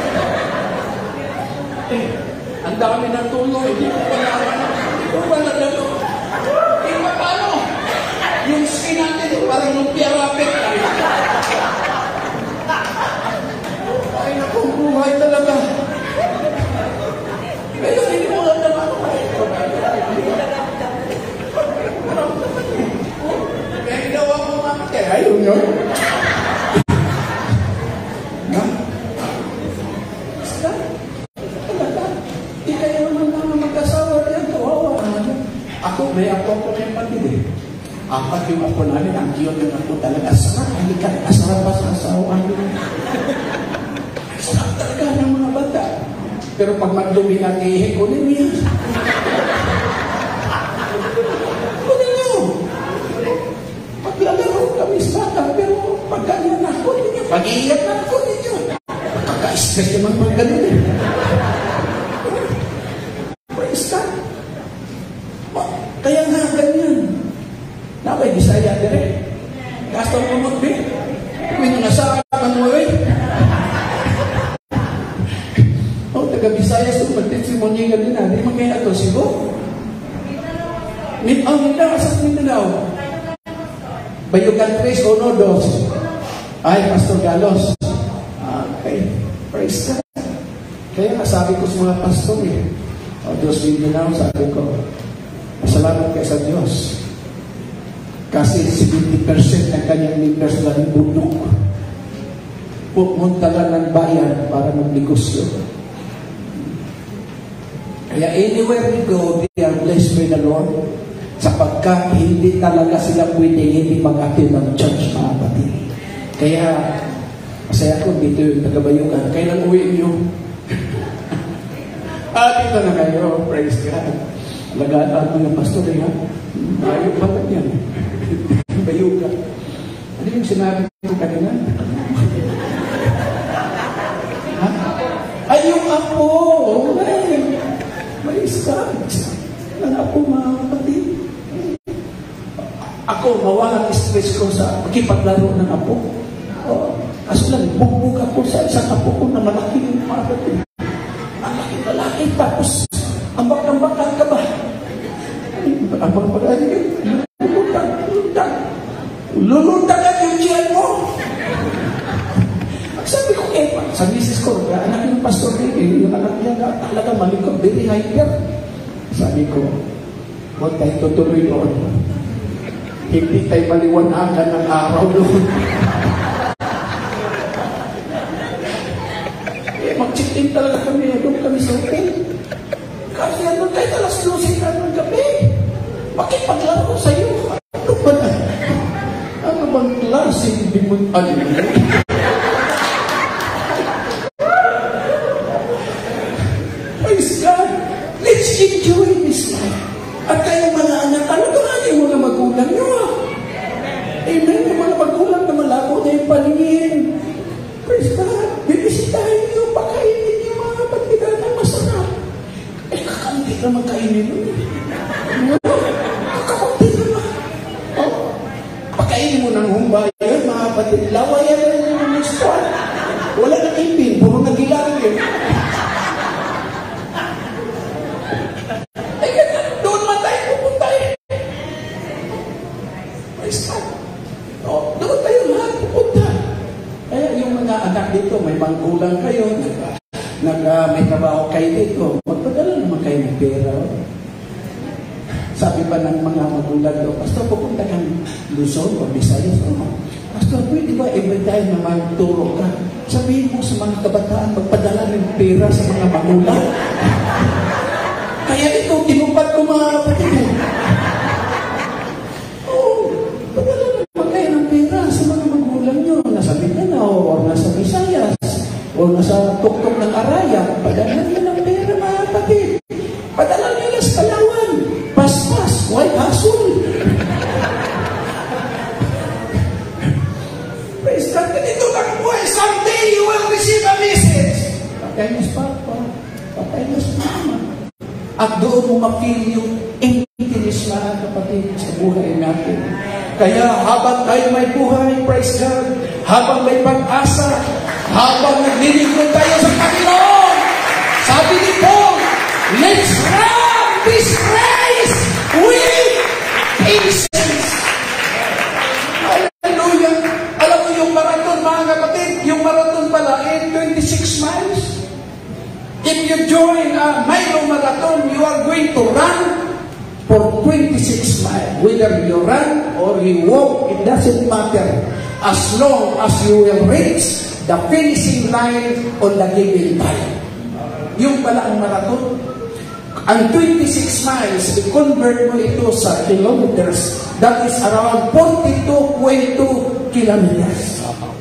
Eh, ang dami ng tulong, hindi ko pala, hindi ko pala gano'n. Eh, paano? Yung skin natin, parang lumpia rapid. Ay, naku, buhay talaga. Kaya hindi mo lang naman ako. Kaya ginawa mo mamatay. Ayun yun. Ha? Basta? Talaga. Di kayo naman naman magkasawa yan. Kawawa naman. Ako, may ako ako na yung patid eh. Apat yung ako namin. Ang kiyon yung ako talaga. Sarap. Hindi ka kasarap pa sa asawaan yun. Sarap talaga ng mga bata. Pero pag magdumi ng ihi ko, hindi yan. Paglalaro kami sa bata, pero pagganyan ako ninyo, pag-iiyak na ako ninyo. Kaka-stress naman pag ganun eh. Praise God. Kaya nga ganyan. Nakay, Bisaya dire. Kastor ko magbi. Kung nasa ka mo eh. O, taga-Bisaya, sumatin si Moniga din na. Hindi magkaya ito, sigo? Oh, hindi na, asas Mindanao. Bayugan tres o no dos. Ay, Pastor Galos. Okay. Praise God. Kaya sabi ko sa mga pastor eh. O, Diyos Mindanao, sabi ko, masalamat kayo sa Diyos. Kasi seventy percent ng kanyang members na ng bundok. Pupunta lang ng bayan para magnegosyo. Kaya anywhere we go, they are blessed by the Lord. Sapagkat hindi talaga sila pwede hindi mag-attend ng church, mga kapatid. Kaya, masaya ko dito yung taga-Bayugan. Kailan uwi niyo? At ito na kayo, praise God. Alagaan natin ng pastor eh, ha? Bayo pa ba yan? Bayo ka. Ano yung sinabi ko kanina? Ha? Ay, yung apo! Ay, praise God. Ang apo, mga kapatid. Ako, mawala ang stress ko sa pakipaglaro ng apo. Oh, kaso lang, bugbog ako sa isang apo ko na malaki yung mga kapatid. Malaki, malaki. Tapos, ambak-ambakan ka ba? Ambak-ambakan yun. Lulutang, lulutang. Lulutang yung tiyan mo. Sabi ko, eh, sa misis ko, anak yung pastor din, eh, yung anak niya na talaga malikot, very hyper. Sabi ko, huwag tayo tutuloy doon. Hindi tayo maliwanagan ng araw doon. Eh, mag-check-in talaga kami, doon kami sa hotel. Kasi ano tayo, alas dose ka ng gabi. Bakit paglaro sa'yo? Ano ba na? Ano bang klaseng bimut? Ano ba? Praise God! Let's enjoy this life. At kayong mga anak, ano ba nga yung mga magulang nyo? Amen? Yung mga magulang na malabo na yung paningin. Praise God! Bibisitahin nyo, pakainin nyo mga kapatidan na masarap. Eh, kakamti naman kainin nyo. Kakamti naman. Oh, pakainin mo ng humbayan, mga kapatid. Lawayan na yung next one. Wala na ipin, puro nagilang yun. Dito, may manggulang kayo, nag, nag, uh, may trabaho kayo dito, magpadala naman kayo ng pera. Sabi pa ng mga magulang doon, Pastor, pupunta kang Luzon o Visayas. Oh, Pastor, pwede ba every time na magturo ka, sabihin mo sa mga kabataan, magpadala ng pera sa mga magulang? Kaya ito, tinupad ko mga kapatid. Oh, padala naman kayo ng pera sa mga magulang nyo. Nasa Mindanao, o nasa Visayas, o nasa tuktok ng Arayat, padala nyo ng pera mga kapatid. Padala nyo na sa Palawan. Paspas, white hassle. Praise God, ganito lang po. Someday you will receive a message. Patay na sa Papa, patay na sa Mama. At doon mo mapili yung emptiness mga kapatid sa buhay natin. Kaya habang tayo may buhay, praise God, habang may pag-asa, habang naglilingkod tayo sa Panginoon, sabi ni Paul, let's run this race with patience. Hallelujah. Alam mo yung marathon, mga kapatid, yung marathon pala, eh, twenty-six miles. If you join a Milo marathon, you are going to run for twenty-six miles. Whether you run or you walk, it doesn't matter. As long as you will reach the finishing line on the given time. Yung pala ang marathon. Ang twenty-six miles, i-convert mo ito sa kilometers. That is around forty-two point two kilometers.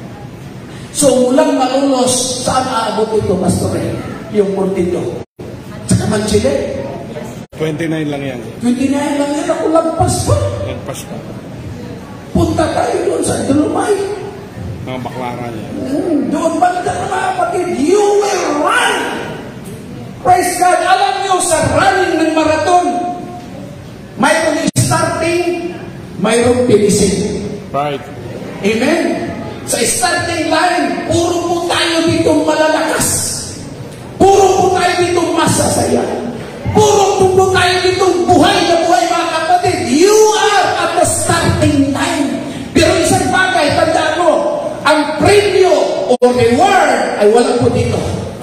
So, mulang Malolos, saan aabot ito, Pastor? Yung forty-two. Sa Manchile? twenty-nine lang yan. twenty-nine lang yan. Ako lagpas pa. Lagpas pa. Punta tayo doon sa Dolomite. Mga baklaran yan. Hmm, doon banda na mga kapatid. You will run. Praise God. Alam nyo, sa running ng marathon, mayroong starting, mayroong finishing. Right. Amen? Sa starting line, puro po tayo dito malalakas. Puro po tayo dito masasaya. Puro po tayo dito buhay na buhay mga kapatid. You are at the starting line. Pero isang bagay, tandaan mo, ang premyo o reward ay wala po dito.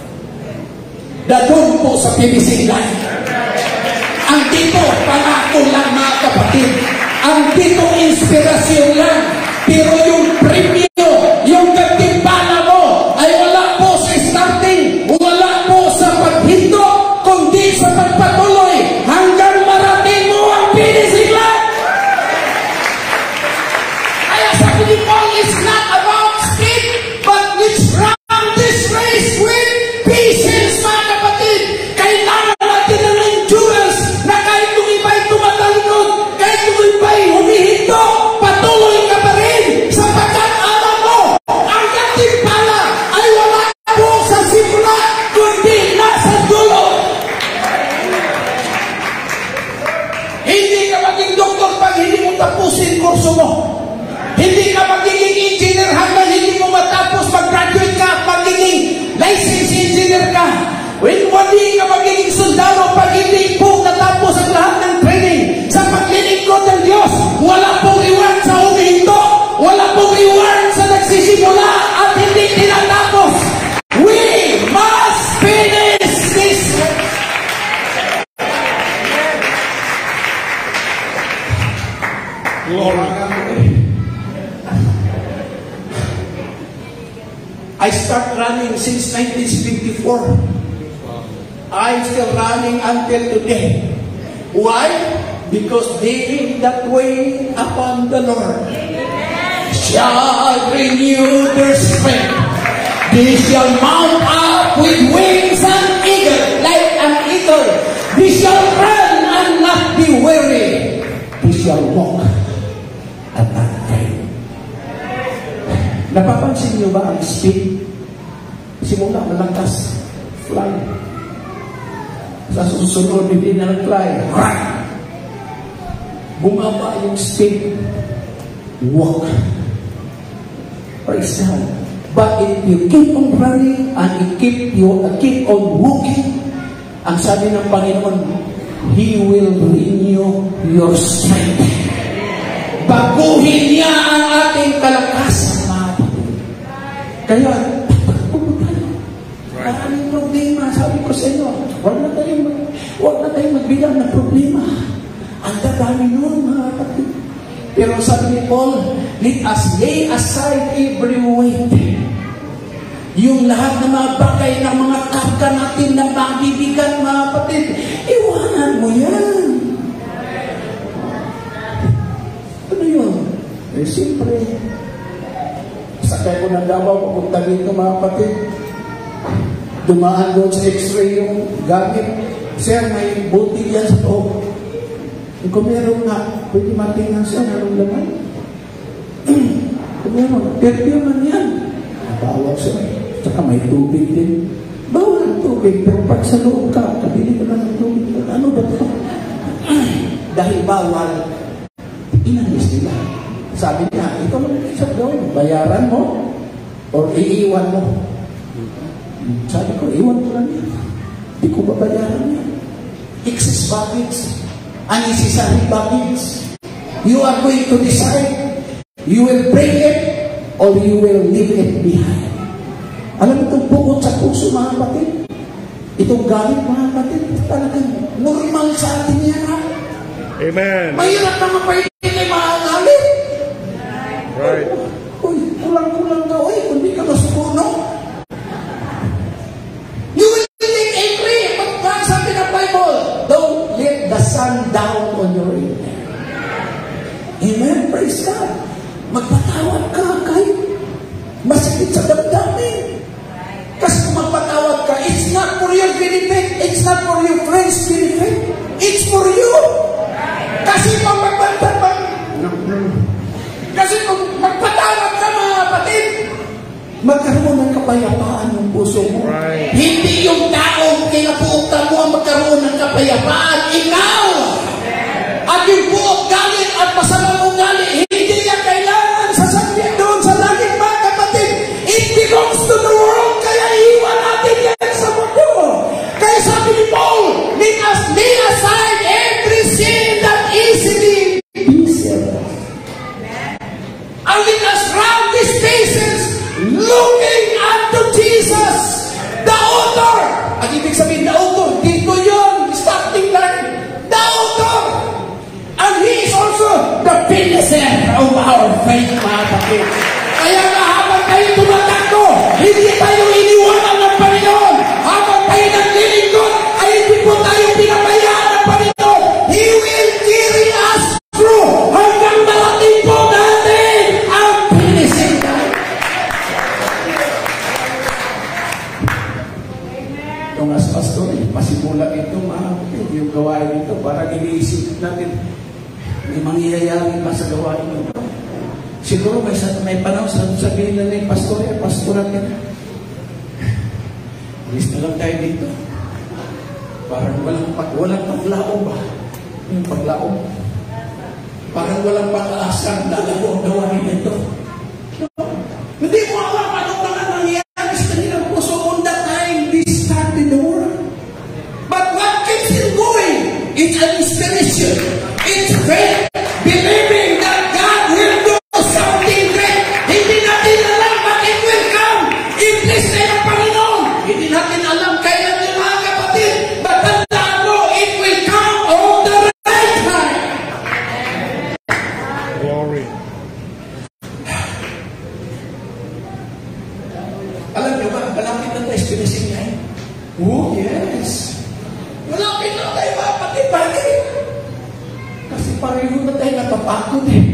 Dadun po sa finishing line. Ang dito, pangako lang mga kapatid. Ang dito, inspirasyon lang. Pero yung premyo, yung katimpala mo, ay wala po sa starting, wala po sa paghinto, kundi sa pagpatuloy hanggang marating mo ang finishing line. Kaya sabi ni Paul, it's not about speed, but let's run this race with patience, mga kapatid. Kailangan Hindi ka maging doktor pag hindi mo tapusin kurso mo. Hindi ka magiging engineer hanggang hindi mo matapos mag-graduate ka at magiging licensed engineer ka. When hindi ka magiging sundalo pag hindi po natapos ang lahat ng training sa paglilingkod ng Diyos. Wala pong reward sa humihinto. Wala pong reward sa nagsisimula at hindi tinatapos. We must finish this. Glory. I start running since nineteen fifty-four. I'm still running until today. Why? Because they that wait upon the Lord shall renew their strength. They shall mount up with wings and eagle, like an eagle. They shall run and not be weary. They shall walk and not faint. Napapansin niyo ba ang speed? Simula malakas, fly. Sa susunod, hindi na nag-fly. Bumaba yung speed. Walk. Praise God. But if you keep on running and you keep, you, uh, keep on walking, ang sabi ng Panginoon, He will renew your strength. Baguhin niya ang ating kalakasan, mga kapatid. Kaya, maraming problema. Sabi ko sa inyo, huwag na tayong, huwag na tayong magbilang ng problema. Ang dadami nun, mga kapatid. Pero sabi ni Paul, let us lay aside every weight. Yung lahat ng mga bagay ng mga karga natin na mabibigan, mga kapatid, iwanan mo yan. Ano yun? Eh, siyempre, sakay ko ng Davao, pupunta dito, mga kapatid. Dumaan doon sa x-ray yung gamit. Sir, may buti yan sa loob. Kung meron nga, pwede matingnan siya, meron laman. Kung meron, perfume man yan. Bawal siya. Tsaka may tubig din. Bawal ang tubig, pero pag sa loob ka, kabili ka na ng tubig. Ano ba ito? Dahil bawal, inalis nila. Sabi niya, ito lang isa gawin. Bayaran mo o iiwan mo. Sabi ko, iwan ko lang yan. Hindi ko babayaran yan. Excess baggage. Unnecessary baggage. You are going to decide. You will bring it or you will leave it behind. Alam mo itong bukod sa puso, mga kapatid? Itong galit, mga kapatid, talagang normal sa atin yan, ha? Amen. Mahirap na mapahingin ay mga galit. Right. Uy, kulang-kulang ka, uy, kung di ka masukuno. You will take angry. Pag sabi ng Bible, don't let the sun down on your anger. Amen? Praise God. Magpatawad ka kahit masakit sa damdamin. Kasi kung magpatawad ka, it's not for your benefit. It's not for your friends' benefit. It's for you. Kasi kung magpatawad kasi kung magpatawad ka, mga kapatid, magkaroon ng kapayapaan ng puso mo. Right. Hindi yung taong kinapuutan mo ang magkaroon ng kapayapaan. Ikaw! At yung buong galit at masamang ugali, hindi niya kailangan sasabit doon sa langit, mga kapatid. It belongs to the world, kaya iwan natin yan sa mundo. Kaya sabi ni Paul, let us lay aside every sin that easily beset us. And let us run these races looking unto Jesus, the author. Ang ibig sabihin, the author, dito yun, starting line, the author. And He is also the finisher of our faith, mga kapatid. Kaya nga habang tayo tumatakbo, hindi tayo iniwanan ng Panginoon. Habang tayo naglilingkod, ay hindi po tayo pinabayaan ng Panginoon. He will carry us through hanggang darating po natin ang finishing line. Itong as pastor, pasimula ito, mga kapatid, yung gawain ito, parang iniisip natin, may mangyayari pa sa gawain ito. Siguro may, may panahon sa sabihin na yung pastor, eh, pastoran ka na. Alis na lang tayo dito. Parang walang, walang paglao ba? yung paglaong. Parang walang pag-asa, lalago ang gawain ito. Hindi mo alam anong mga nangyayari sa kanilang puso. On that time, they started the work. But what keeps it going? It's an inspiration. It's faith, believing that God will do something great. Hindi natin alam but it will come. I-bless na yung Panginoon. Hindi natin alam kailan yung mga kapatid. But tandaan mo, it will come on the right time. Glory. Alam niyo ba, malapit na tayo sa finishing line? Oh, yes. Malapit na tayo mga pati-pati. Kasi pareho na tayo natapakot eh.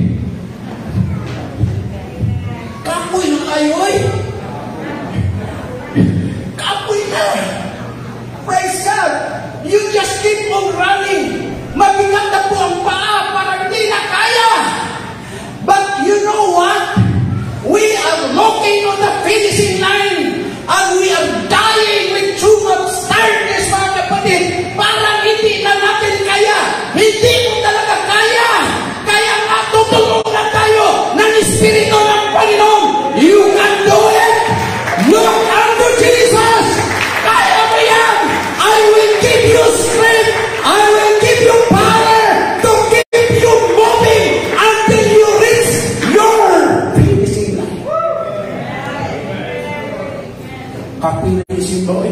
Kapoy na tayo eh. Kapoy na. Praise God. You just keep on running. Mabigat na po ang paa para hindi na kaya. But you know what? We are looking on the finishing line and we are dying with too much tiredness, mga kapatid. Parang hindi na natin kaya. Hindi mo talaga kaya. Kaya nga tutulungan tayo ng Espiritu ng Panginoon. You can do it. Look unto Jesus. Kaya mo yan. I will give you strength. I will give you power to keep you moving until you reach your finishing line. Kapoy na si Boy.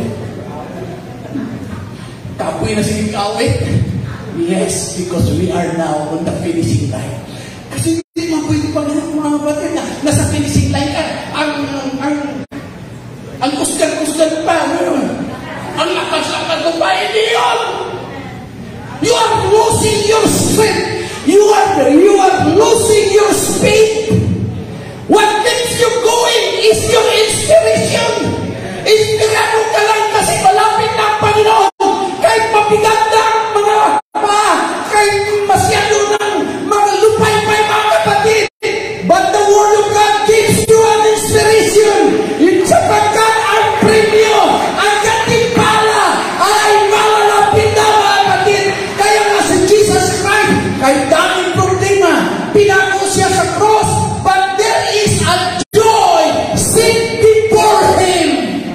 Kapoy na si Awit. Yes, because we are now on the finishing line. Kasi hindi mo pwede pa rin mga batid na nasa finishing line ka. Ang, ang, ang, ang kusgan-kusgan pa. Ano? Ang lakas-lakas ko pa, hindi yun. You are losing your strength. You are, you are losing your speed. What keeps you going is your inspiration. Inspirado ka lang kasi malapit na ang Panginoon. Kahit mabigat na ang mga pa, kahit masyado ng mga lupay-pay mga kapatid. But the Word of God gives you an inspiration. Yung sapagkat ang premyo, ang katimpala, ay malalapit na mga kapatid. Kaya nga si Jesus Christ, kahit daming problema, pinako siya sa cross, but there is a joy set before Him.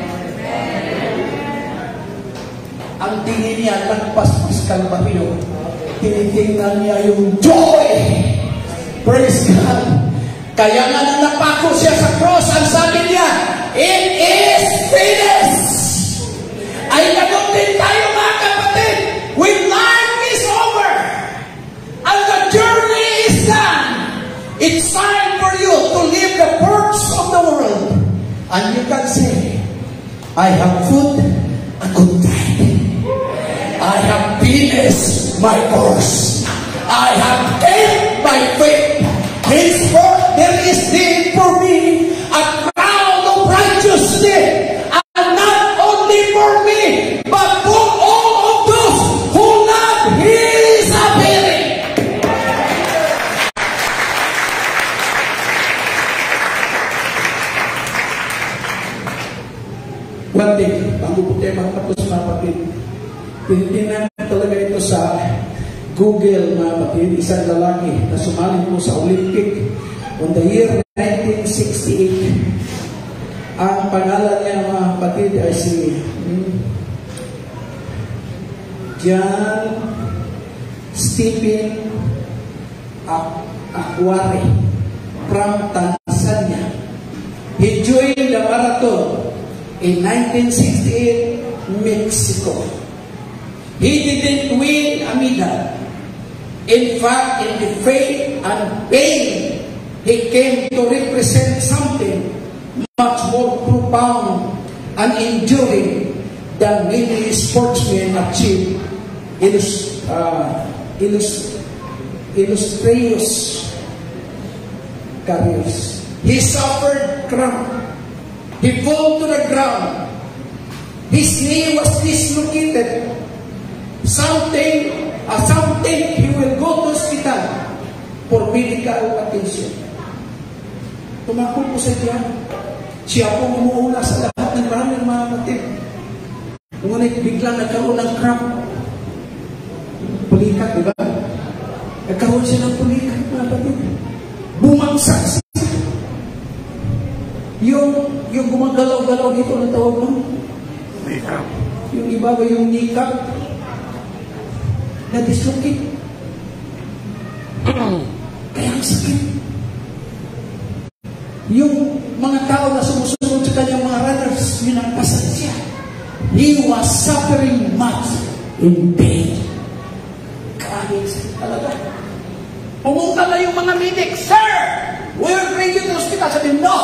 Ang tingin niya, nagpaspas Kalbaryo. Tinitingnan niya yung joy. Praise God. Kaya nga nang napako siya sa cross, ang sabi niya, it is finished. Ay ganun din tayo mga kapatid. When life is over, and the journey is done, it's time for you to leave the works of the world. And you can say, I have food, a good time. I have finished my course. I have kept my faith. Henceforth, there is need for me a crown of righteousness, and not only for me, but for all of those who love His appearing. One thing, bago po tayo makapatapos mga kapatid, tinitingnan talaga ito sa Google mga kapatid, isang lalaki na sumali po sa Olympic on the year nineteen sixty-eight. Ang pangalan niya mga kapatid ay si hmm, John Stephen Akwari from Tanzania. He joined the marathon in nineteen sixty-eight, Mexico. He didn't win a medal. In fact, in the faith and pain, he came to represent something much more profound and enduring than many sportsmen achieve. Illus, uh, illus, illustrious careers. He suffered cramp. He fell to the ground. His knee was dislocated. Something, uh, something he will go to hospital for medical attention. Tumakbo po sa diyan. Siya po umuuna sa lahat ng maraming mga kapatid. Ngunit biglang nagkaroon ng cramp. Pulikat, di ba? Nagkaroon siya ng pulikat, mga kapatid. Bumangsak siya. Yung, yung gumagalaw-galaw dito na tawag mo? Makeup. Yung iba ba yung kneecap? Na-dislocate. Kaya ang sakit. Yung mga tao na sumusunod sa kanyang mga runners, yun ang pasensya. He was suffering much in pain. Kahit talaga. Pumunta na yung mga medic, Sir, we'll bring you to the hospital. Sabi, no.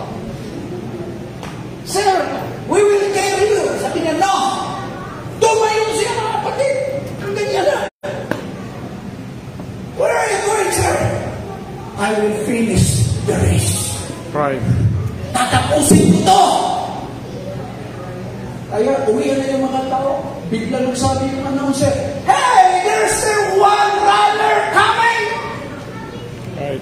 Sir, we will carry you. Sabi niya, no. Tumayo siya, mga kapatid. Ang ganyan na. Where are you going, sir? I will finish the race. Right. Tatapusin ko to. Kaya uwi na yung mga tao. Bigla nagsabi yung announcer, hey, there's still one runner coming. Right.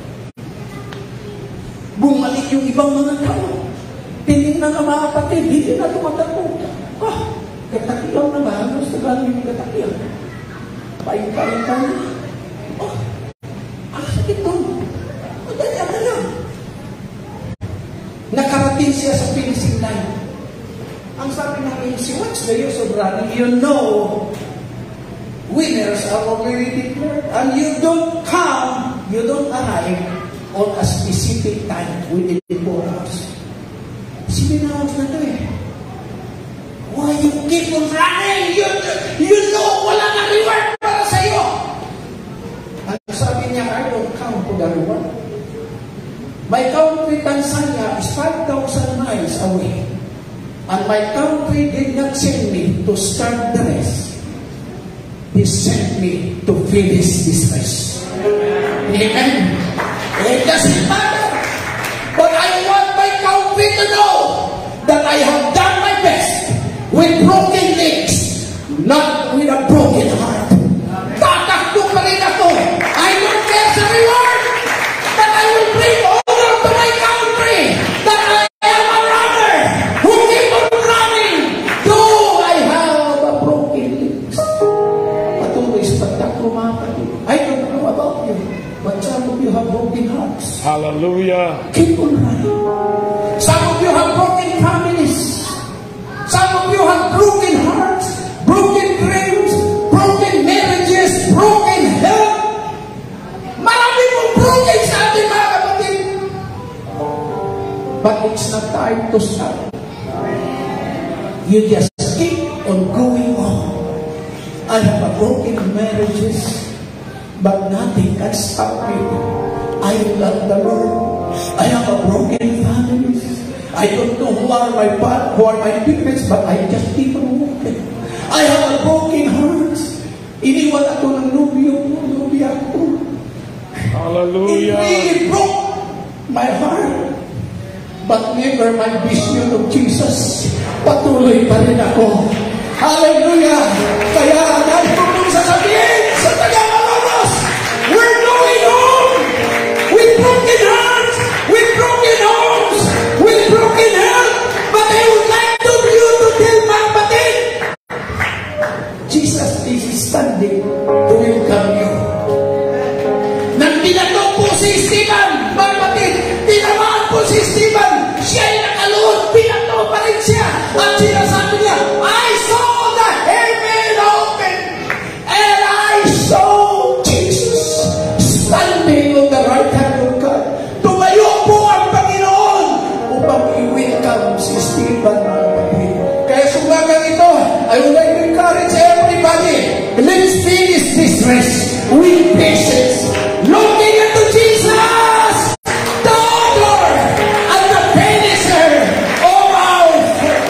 Bumalik yung ibang mga tao. Tinignan na mga kapatid, hindi na tumatakbo. Ah, katakilaw na ba? Gusto ba yung katakilaw? Paing-paing tayo. Oh, ang sakit doon. Madali na lang. Nakarating siya sa finishing line. Ang sabi ng M C, what's the use of running? You know, winners are already declared. And you don't come, you don't arrive on a specific time within four hours. Sininawas na ito eh. Why you keep on running? You, you know, wala na reward para sa'yo. Ang sabi niya, I don't count to the reward. My country, Tanzania, is five thousand miles away. And my country did not send me to start the race. He sent me to finish this race. Amen. It doesn't matter. But I want my country to know that I have done my best with broken legs, not with a broken heart. Tatakbo pa rin ako. I don't care sa reward, but I will bring honor to my country that I am a runner who keep on running though I have a broken legs. Patuloy sa pagtakbo, mga kapatid. I don't know about you, but some of you have broken hearts. Hallelujah. Keep on running. Some of you have broken families. Some of you have broken hearts, broken dreams, broken marriages, broken health. Marami mong broken sa ating mga kapatid. But it's not time to stop. You just keep on going on. I have a broken marriages, but nothing can stop me. I love the Lord. I have a broken family. I don't know who are my who are my parents, but I just keep on walking. I have a broken heart. Iniwan ako ng nubyo ko, nubya ko. Hallelujah. It really broke my heart. But never my vision of Jesus. Patuloy pa rin ako. Hallelujah. Kaya dahil ko kung sasabihin sa taga-Malolos, we're going home with broken hearts, with broken homes, with broken health. But I would like to you to tell my kapatid, Jesus is standing to welcome you. Nang binato po si Stephen, mga kapatid, tinamaan po si Stephen, siya ay nakaluhod, binato pa rin siya. At sinasabi niya, I saw the heaven open, and I saw Jesus standing on the right hand of God. Tumayo po ang Panginoon upang i-welcome si Stephen, mga kapatid. Kaya sumagang ito, I would like to encourage everybody, let's finish this race with patience, looking into Jesus, the author and the finisher of our faith.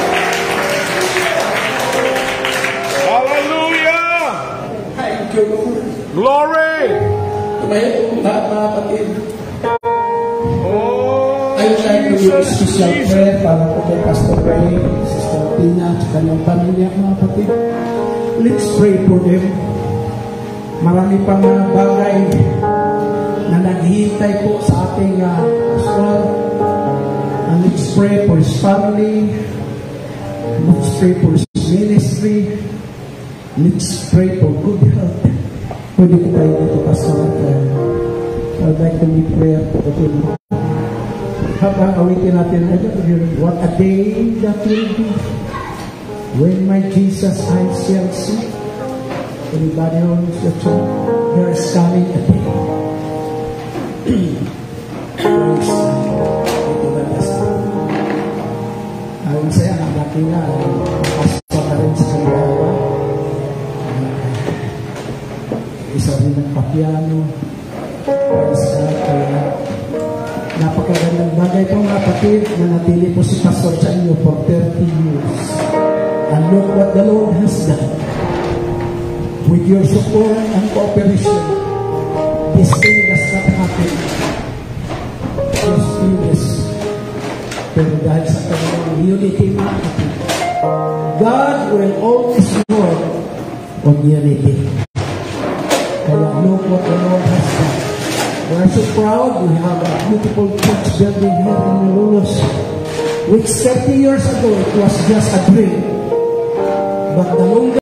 Hallelujah. Thank you, Lord. Glory. Tumayo po lahat, mga kapatid. Oh, I would like to do a special prayer para po kay Pastor Ray, Sister Tina, at kanyang pamilya, mga kapatid. Let's pray for them. Marami pang mga bagay na naghihintay po sa ating uh, pastor. And let's pray for his family. Let's pray for his ministry. Let's pray for good health. Pwede ko tayo dito kasama. I'd like to lead prayer for the children. Habang awitin natin, what a day that will be when my Jesus eyes shall see. Anybody owns the church? There is coming a day. Praise God. Ito ba nasa? Ang saya ng natin na pasok na rin sa kanila. Isa rin ng papiano. Praise God. Kaya napakagandang bagay po mga kapatid na natili po si Pastor sa inyo for thirty years. And look what the Lord has done. With your support and cooperation, this thing does not happen. Just do this. Pero dahil sa kanyang unity mga kapatid, God will always work on unity. Kaya look what the Lord has done. We are so proud. We have a beautiful church building here in Malolos, which thirty years ago it was just a dream. But the longer